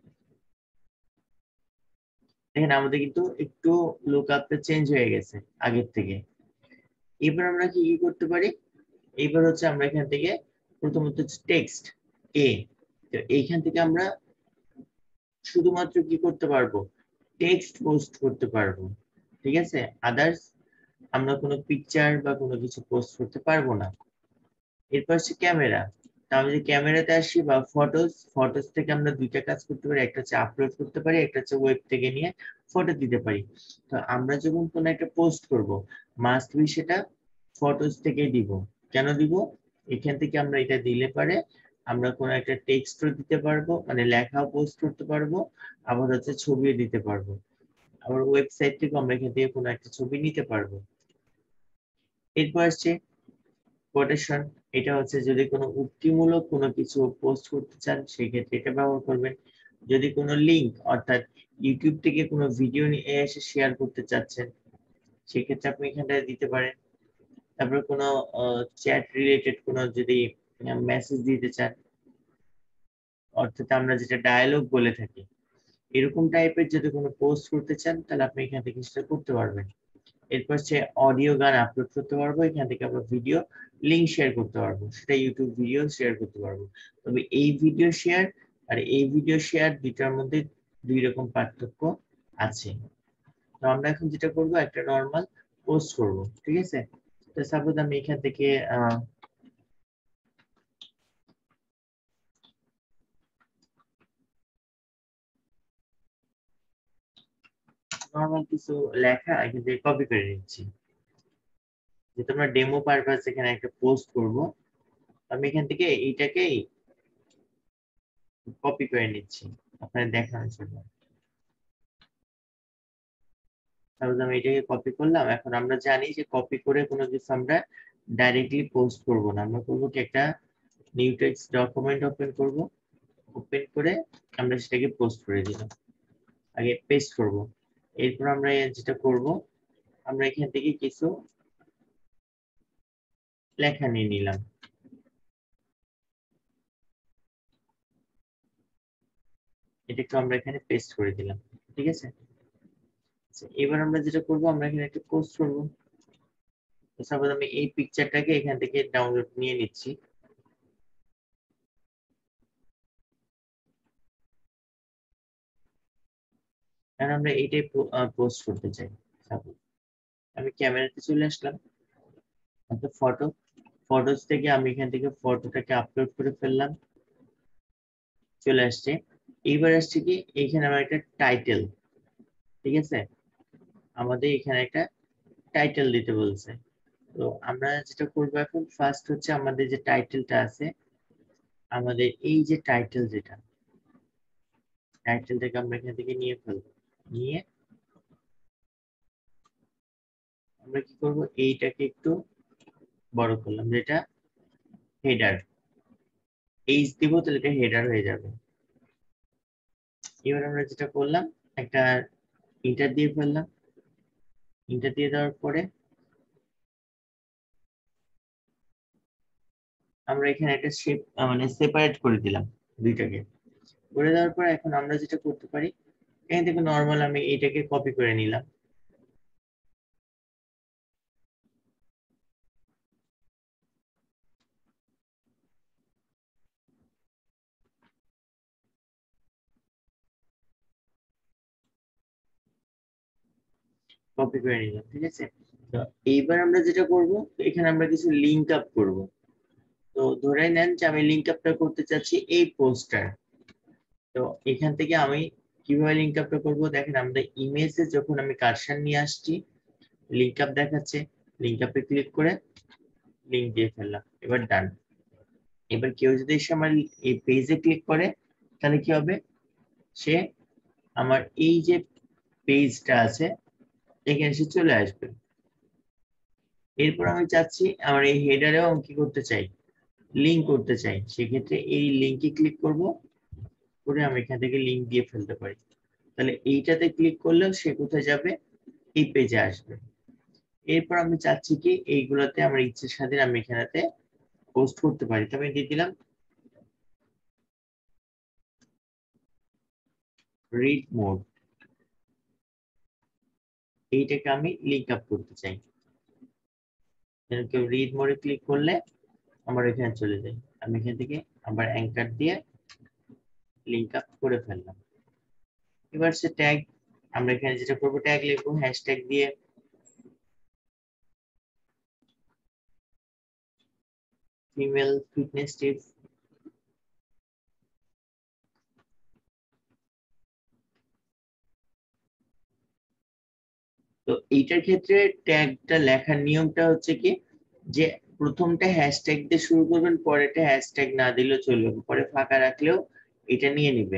দেখেন আমাদের কিন্তু একটু লুক আপটা চেঞ্জ হয়ে গেছে আগের থেকে। এবার আমরা কি কি করতে পারি, এবার হচ্ছে আমরা এখান থেকে প্রথমত টেক্সট এ, তো এইখান থেকে আমরা শুধুমাত্র কি করতে পারবো, টেক্সট পোস্ট করতে পারবো, ঠিক আছে। আদার্স আমরা কোনো পিকচার বা কোনো কিছু পোস্ট করতে পারবো না। এরপর হচ্ছে ক্যামেরা, তো আমি যদি ক্যামেরাতে আসি বা ফটোস, ফটোস থেকে আমরা দুইটা কাজ করতে পারি, একটা হচ্ছে আপলোড করতে পারি, একটা হচ্ছে ওয়েব থেকে নিয়ে ফটো দিতে পারি। তো আমরা যখন কোনো একটা পোস্ট করব মাস্ট বি সেটা ফটোস থেকে দিব। কেন দিব, এখান থেকে আমরা এটা দিলে পারে আমরা কোনো একটা টেক্সটও দিতে পারবো, মানে লেখাও পোস্ট করতে পারবো, আবার হচ্ছে ছবিও দিতে পারবো, আবার ওয়েবসাইট থেকে আমরা এখান থেকে কোনো একটা ছবি নিতে পারবো। এরপর আসছে কোটেশন, এটা হচ্ছে যদি কোনো উক্তিমূলক কোনো কিছু পোস্ট করতে চান সেক্ষেত্রে এটা ব্যবহার করবেন। যদি কোনো লিংক অর্থাৎ ইউটিউব থেকে কোনো ভিডিও নিয়ে এসে শেয়ার করতে চাচ্ছেন সেক্ষেত্রে আপনি এখানটায় দিতে পারেন। তারপর কোনো চ্যাট রিলেটেড কোনো যদি মেসেজ দিতে চান, অর্থাৎ আমরা যেটা ডায়ালগ বলে থাকি, এরকম টাইপের যদি কোনো পোস্ট করতে চান তাহলে আপনি এখান থেকে সেটা করতে পারবেন। এরপর হচ্ছে অডিও গান আপলোড করতে পারবো, এখান থেকে আমরা ভিডিও লিংক শেয়ার করতে পারবো, সেটা ইউটিউব ভিডিও শেয়ার করতে পারবো। তবে এই ভিডিও শেয়ার আর এই ভিডিও শেয়ার দুইটার মধ্যে দুই রকম পার্থক্য আছে। তো আমরা এখন যেটা করব, একটা নর্মাল পোস্ট করব, ঠিক আছে। তো সাপোজ আমি এখান থেকে নর্মাল কিছু লেখা এখান থেকে কপি করে নিচ্ছি, যে তোমরা ডেমো পারপাস এখানে একটা পোস্ট করব, আমি এখান থেকে এইটাকেই কপি করে নিচ্ছি আপনাদের দেখানোর জন্য। তাহলে আমি এটাকে কপি করলাম। এখন আমরা জানি যে কপি করে কোনো কিছু আমরা ডাইরেক্টলি পোস্ট করব না, আমরা করবো কি একটা নিউ টেক্সট ডকুমেন্ট ওপেন করব, ওপেন করে আমরা সেটাকে পোস্ট করে দিলাম, আগে পেস্ট করব। এরপর আমরা যেটা করব, আমরা এখান থেকে কিছু লেখা নিয়ে নিলাম, এটাকে আমরা এখানে পেস্ট করে দিলাম, ঠিক আছে। আচ্ছা, এবার আমরা যেটা করব, আমরা এখানে একটা পোস্ট করব। সাপোজ আমি এই পিকচারটাকে এখান থেকে ডাউনলোড নিয়ে নিচ্ছি, কারণ আমরা এইটাই পোস্ট করতে চাই। সাপোজ আমি ক্যামেরাতে চলে আসলাম, একটা ফটো, ফটোস থেকে আমি এখান থেকে ফটোটাকে আপলোড করে ফেললাম, চলে আসছে। এইবার আসছে কি এখানে আমার একটা টাইটেল, ঠিক আছে, আমাদের এখানে একটা টাইটেল দিতে বলছে। তো আমরা যেটা করবো এখন ফার্স্ট হচ্ছে আমাদের যে টাইটেলটা আছে, আমাদের এই যে টাইটেল যেটা, টাইটেলটাকে আমরা এখান থেকে নিয়ে ফেলবো। নিয়ে আমরা কি করব, এইটাকে একটু বড় করলাম, যেটা হেডার, এইচ দিব তাহলে এটা হেডার হয়ে যাবে। এবার আমরা যেটা করলাম, একটা ইন্টার দিয়ে ফেললাম। ইন্টার দিয়ে দেওয়ার পরে আমরা এখানে একটা শেপ মানে সেপারেট করে দিলাম দুইটাকে। করে দেওয়ার পর এখন আমরা যেটা করতে পারি, এখান থেকে নর্মাল আমি এটাকে কপি করে নিলাম। কপি করে নিলাম, ঠিক আছে। তো এইবার আমরা যেটা করব, এখানে আমরা কিছু লিংক আপ করব। তো ধরে নেন যে আমি লিংক আপটা করতে চাচ্ছি এই পোস্টার। তো এখান থেকে আমি কিভাবে লিংক আপটা করবো, দেখেন আমাদের ইমেজে যখন আমি কার্সর নিয়ে আসছি, লিংক আপ দেখাচ্ছে, লিংক আপে ক্লিক করে লিংক দিয়ে ফেললাম, এবার ডান। এবার কেউ যদি এসে আমার এই পেজে ক্লিক করে, তাহলে কি হবে, সে আমার এই যে পেজটা আছে এখানে সে চলে আসবে। এরপর আমি চাচ্ছি আমার এই হেডারেও আমি কি করতে চাই, লিংক করতে চাই, সেক্ষেত্রে এই লিংকে ক্লিক করব, করে আমি এখান থেকে লিংক দিয়ে ফেলতে পারি। তাহলে এইটাতে ক্লিক করলেও সে কোথায় যাবে, এই পেজে আসবে। এরপর আমি চাচ্ছি কি এইগুলোতে আমার ইচ্ছের সাথে আমি এখানেতে পোস্ট করতে পারি। তবে দিয়ে দিলাম রিড মোড, এইটাকে আমি লিংক আপ করতে চাই। কেউ রিড মোডে ক্লিক করলে আমার এখানে চলে যায়, আমি এখান থেকে আবার অ্যাঙ্কার দিয়ে লিংক আপ করে ফেললাম। এবার সে ট্যাগ, আমরা এখানে যেটা করবো ট্যাগ লিখবো, হ্যাশট্যাগ দিয়ে ফিমেল ফিটনেস টিপস। তো এইটার ক্ষেত্রে ট্যাগটা লেখার নিয়মটা হচ্ছে কি, যে প্রথমটা হ্যাশট্যাগ দিয়ে শুরু করবেন, পরেরটা হ্যাশট্যাগ না দিলেও চলবে, পরে ফাঁকা রাখলেও এটা নিয়ে নিবে।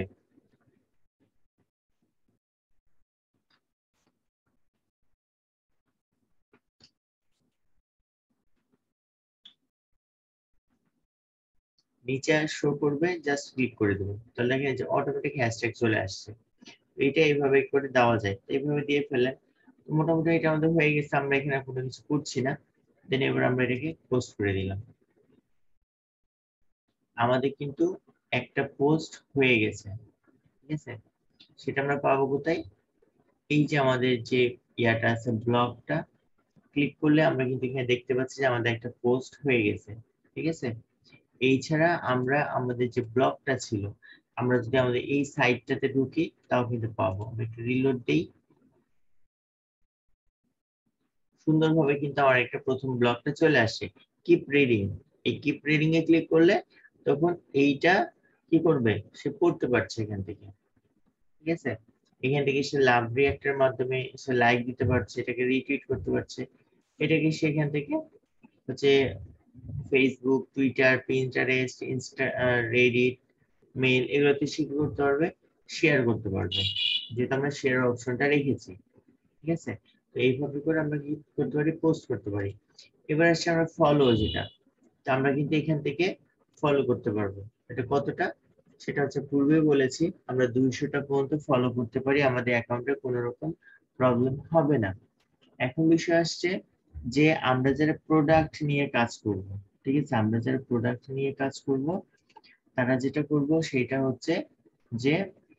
নিচে শো করবে, জাস্ট ক্লিক করে দেবো, তাহলে দেখেন যে অটোমেটিক হ্যাশট্যাগ চলে আসছে। এটা এইভাবে করে দেওয়া যায়, এইভাবে দিয়ে ফেলে মোটামুটি এটা আমাদের হয়ে গেছে। আমরা এখানে কোনো কিছু করছি না, দেন এবার আমরা এটাকে পোস্ট করে দিলাম। আমাদের কিন্তু একটা পোস্ট হয়ে গেছে, ঠিক আছে। সেটা আমরা পাবো কোথায়, এই যে আমাদের যে ইয়াটা আছে ব্লগটা, ক্লিক করলে আমরা কিন্তু এখানে দেখতে পাচ্ছি যে আমাদের একটা পোস্ট হয়ে গেছে, ঠিক আছে। এই ছাড়া আমরা আমাদের যে ব্লগটা ছিল, আমরা যদি আমাদের এই সাইটটাতে ঢুকি তাও কিন্তু পাবো। আমি একটু রিলোড দেই, সুন্দরভাবে কিন্তু আমার একটা প্রথম ব্লকটা চলে আসে, কিপ রিডিং। এই কিপ রিডিং এ ক্লিক করলে তখন এইটা কি করবে, সে পড়তে পারছে এখান থেকে, ঠিক আছে। এখান থেকে সে লাভ রিঅ্যাক্টের মাধ্যমে সে লাইক দিতে পারছে, এটাকে রিটুইট করতে পারছে, এটাকে সেখান থেকে হচ্ছে Facebook, Twitter, Pinterest, Insta, Reddit, mail, এগুলোতে সে কি করতে পারবে, শেয়ার করতে পারবে, যেহেতু আমরা শেয়ার অপশনটা রেখেছি, ঠিক আছে। তো এইভাবে করে আমরা কি করতে পারি, পোস্ট করতে পারি। এবার আসছে আমরা ফলো, যেটা তো আমরা কিন্তু এখান থেকে ফলো করতে পারবো। এটা কতটা, সেটা হচ্ছে পূর্বে বলেছি আমরা 200টা পর্যন্ত ফলো করতে পারি, আমাদের অ্যাকাউন্টে কোনো রকম প্রবলেম হবে না। এখন বিষয় আসছে যে আমরা যারা প্রোডাক্ট নিয়ে কাজ করব, ঠিক আছে, আমরা যারা প্রোডাক্ট নিয়ে কাজ করব তারা যেটা করব সেটা হচ্ছে যে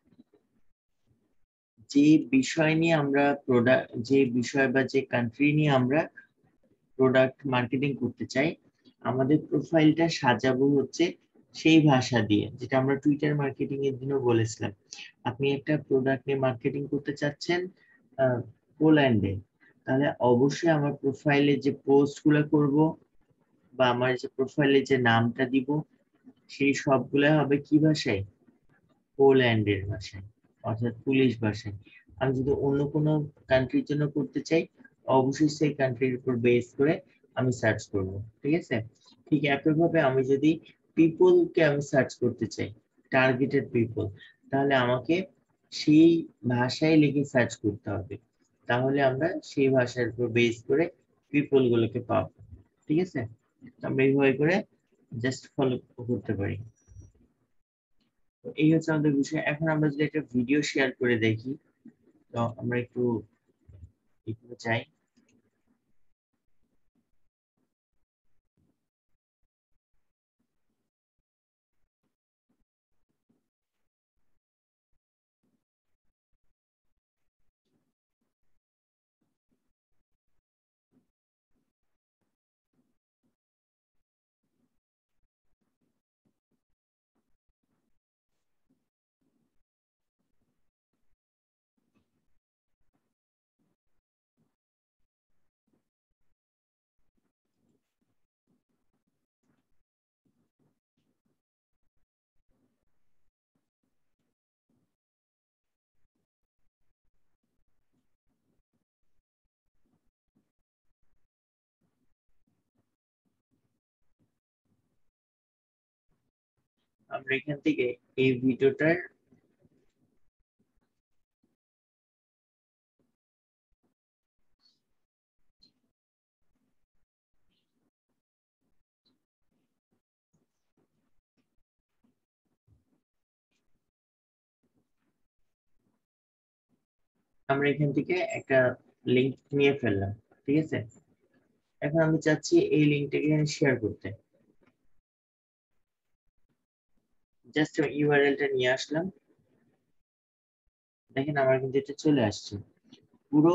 যে বিষয় নিয়ে আমরা প্রোডাক্ট, যে বিষয় বা যে কান্ট্রি নিয়ে আমরা প্রোডাক্ট মার্কেটিং করতে চাই, আমাদের প্রোফাইলটা সাজাবো হচ্ছে সেই ভাষা দিয়ে, যেটা আমরা টুইটার মার্কেটিং এর দিনও বলেছিলাম। আপনি একটা প্রোডাক্ট নিয়ে মার্কেটিং করতে চাচ্ছেন পোল্যান্ডে, তাহলে অবশ্যই আমার প্রোফাইলে যে পোস্ট গুলো করবো বা আমার যে প্রোফাইলে যে নামটা দিব, সেই সবগুলো হবে কি ভাষায়, পোল্যান্ডের ভাষায়, অর্থাৎ পুলিশ ভাষায়। আমি যদি অন্য কোনো কান্ট্রির জন্য করতে চাই, অবশ্যই সেই কান্ট্রির উপর বেস করে আমি সার্চ করব, ঠিক আছে। ঠিক একইভাবে আমি যদি পিপলকে আমি সার্চ করতে চাই, টার্গেটেড পিপল, তাহলে আমাকে সেই ভাষায় লিখে সার্চ করতে হবে, তাহলে আমরা সেই ভাষার উপর বেস করে পিপল গুলোকে পাবো, ঠিক আছে। আমরা এইভাবে করে জাস্ট ফলো করতে পারি। তো এই হচ্ছে আমাদের বিষয়। এখন আমরা যদি একটা ভিডিও শেয়ার করে দেখি, তো আমরা একটু এখানে চাই। আমরা এখান থেকে এই ভিডিওটার আমরা এখান থেকে একটা লিংক নিয়ে ফেললাম, ঠিক আছে। এখন আমি চাচ্ছি এই লিংকটাকে এখানে শেয়ার করতে। জাস্ট ইউআরএলটা নিয়ে আসলাম, দেখেন আমার কিন্তু এটা চলে আসছে, পুরো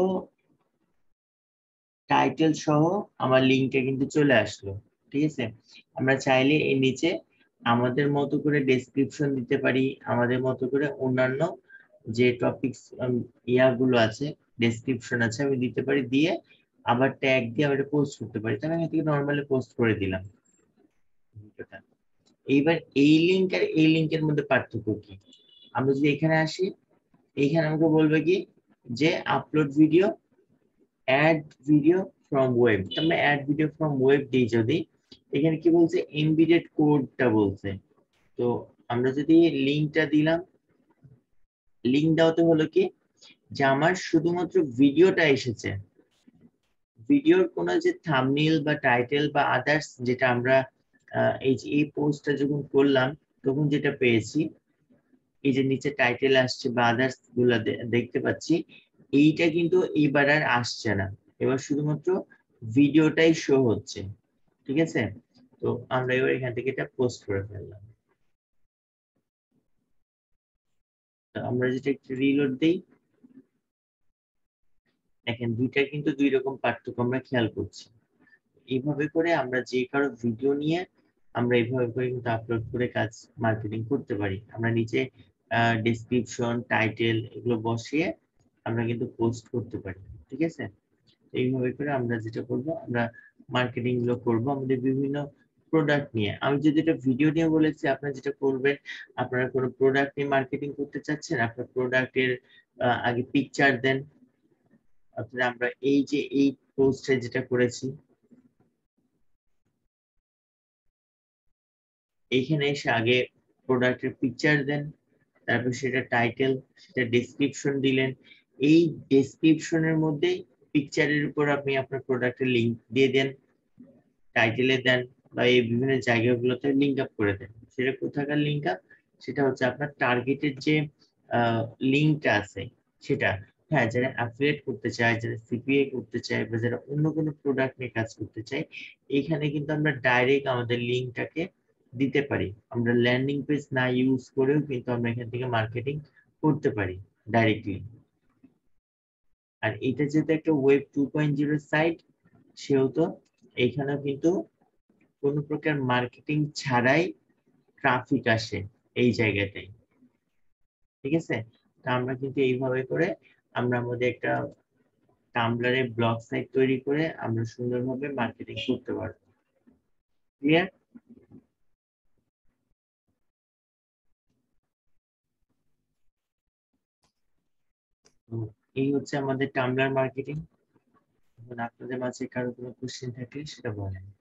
টাইটেল সহ আমার লিংকটা কিন্তু চলে আসলো, ঠিক আছে। আমরা চাইলে এর নিচে আমাদের মতো করে ডেসক্রিপশন দিতে পারি, আমাদের মতো করে অন্যান্য যে টপিকস ইয়াগুলো আছে, ডেসক্রিপশন আছে, আমি দিতে পারি, দিয়ে আবার ট্যাগ দিয়ে আবার পোস্ট করতে পারি। তাহলে আমি এখানে নরমালি পোস্ট করে দিলাম ভিডিওটা। এইবার এই লিংক আর এই লিংকের মধ্যে পার্থক্য কি? আমরা যদি এখানে আসি, এইখানে আমাকে বলবে কি যে upload video, add video from web. আমরা অ্যাড ভিডিও ফ্রম ওয়েব দিই যদি, এখানে কি বলছে এমবেডেড কোডটা বলছে। তো আমরা যদি লিংকটা দিলাম, লিংক দেওয়াতে হলো কি যে আমার শুধুমাত্র ভিডিওটা এসেছে, ভিডিওর কোনো যে থাম্বনেইল বা টাইটেল বা আদার্স যেটা আমরা এই যে এই পোস্টটা যখন করলাম তখন যেটা পেয়েছি, এই যে নিচে টাইটেল আসছে বা আদার্স গুলা দেখতে পাচ্ছি, এইটা কিন্তু এইবার আর আসছে না, এবার শুধুমাত্র ভিডিওটাই শো হচ্ছে, ঠিক আছে। তো আমরা এবার এখান থেকে এটা পোস্ট করে ফেললাম। তো আমরা যেটা একটু রিলোড দেই, দেখেন দুইটা কিন্তু দুই রকম পার্থক্য আমরা খেয়াল করছি। এইভাবে করে আমরা যে কারো ভিডিও নিয়ে আমরা এইভাবে করে কিন্তু আপলোড করে কাজ মার্কেটিং করতে পারি। আমরা নিচে ডেসক্রিপশন, টাইটেল এগুলো বসিয়ে আমরা কিন্তু পোস্ট করতে পারি, ঠিক আছে। এইভাবে করে আমরা যেটা করব, আমরা মার্কেটিং গুলো করব আমাদের বিভিন্ন প্রোডাক্ট নিয়ে। আমি যদি এটা ভিডিও নিয়ে বলেছি, আপনারা যেটা করবেন, আপনারা কোনো প্রোডাক্ট নিয়ে মার্কেটিং করতে চাচ্ছেন, আপনার প্রোডাক্টের আগে পিকচার দেন। অর্থাৎ আমরা এই যে এই পোস্টে যেটা করেছি, এইখানে এসে আগে প্রোডাক্টের পিকচার দেন, তারপর সেটা টাইটেল, সেটা ডেসক্রিপশন দিলেন। এই ডেসক্রিপশনের মধ্যে পিকচারের উপর আপনি আপনার প্রোডাক্টের লিংক দিয়ে দেন, টাইটেলে দেন, বা এই বিভিন্ন জায়গাগুলোতে লিংক আপ করে দেন। সেটা কোথাকার লিংক আপ? সেটা হচ্ছে আপনার টার্গেটের যে লিংকটা আছে সেটা। হ্যাঁ, যারা অ্যাফিলিয়েট করতে চায়, যারা সিপিএ করতে চায়, বা যারা অন্য কোনো প্রোডাক্ট নিয়ে কাজ করতে চায়, এখানে কিন্তু আমরা ডাইরেক্ট আমাদের লিংকটাকে দিতে পারি। আমরা ল্যান্ডিং পেজ না ইউজ করেও কিন্তু আমরা এখান থেকে মার্কেটিং করতে পারি ডাইরেক্টলি। আর এটা যেহেতু একটা ওয়েব 2.0 সাইট, সেহেতু এখানেও কিন্তু কোনো প্রকার মার্কেটিং ছাড়াই ট্রাফিক আসে এই জায়গাটায়, ঠিক আছে। তা আমরা কিন্তু এইভাবে করে আমরা আমাদের একটা টাম্বলারে ব্লগ সাইট তৈরি করে আমরা সুন্দরভাবে মার্কেটিং করতে পারবো। ক্লিয়ার? তো এই হচ্ছে আমাদের টামলার মার্কেটিং। এখন আপনাদের মাঝে কারো কোনো কোশ্চেন থাকলে সেটা বলেন।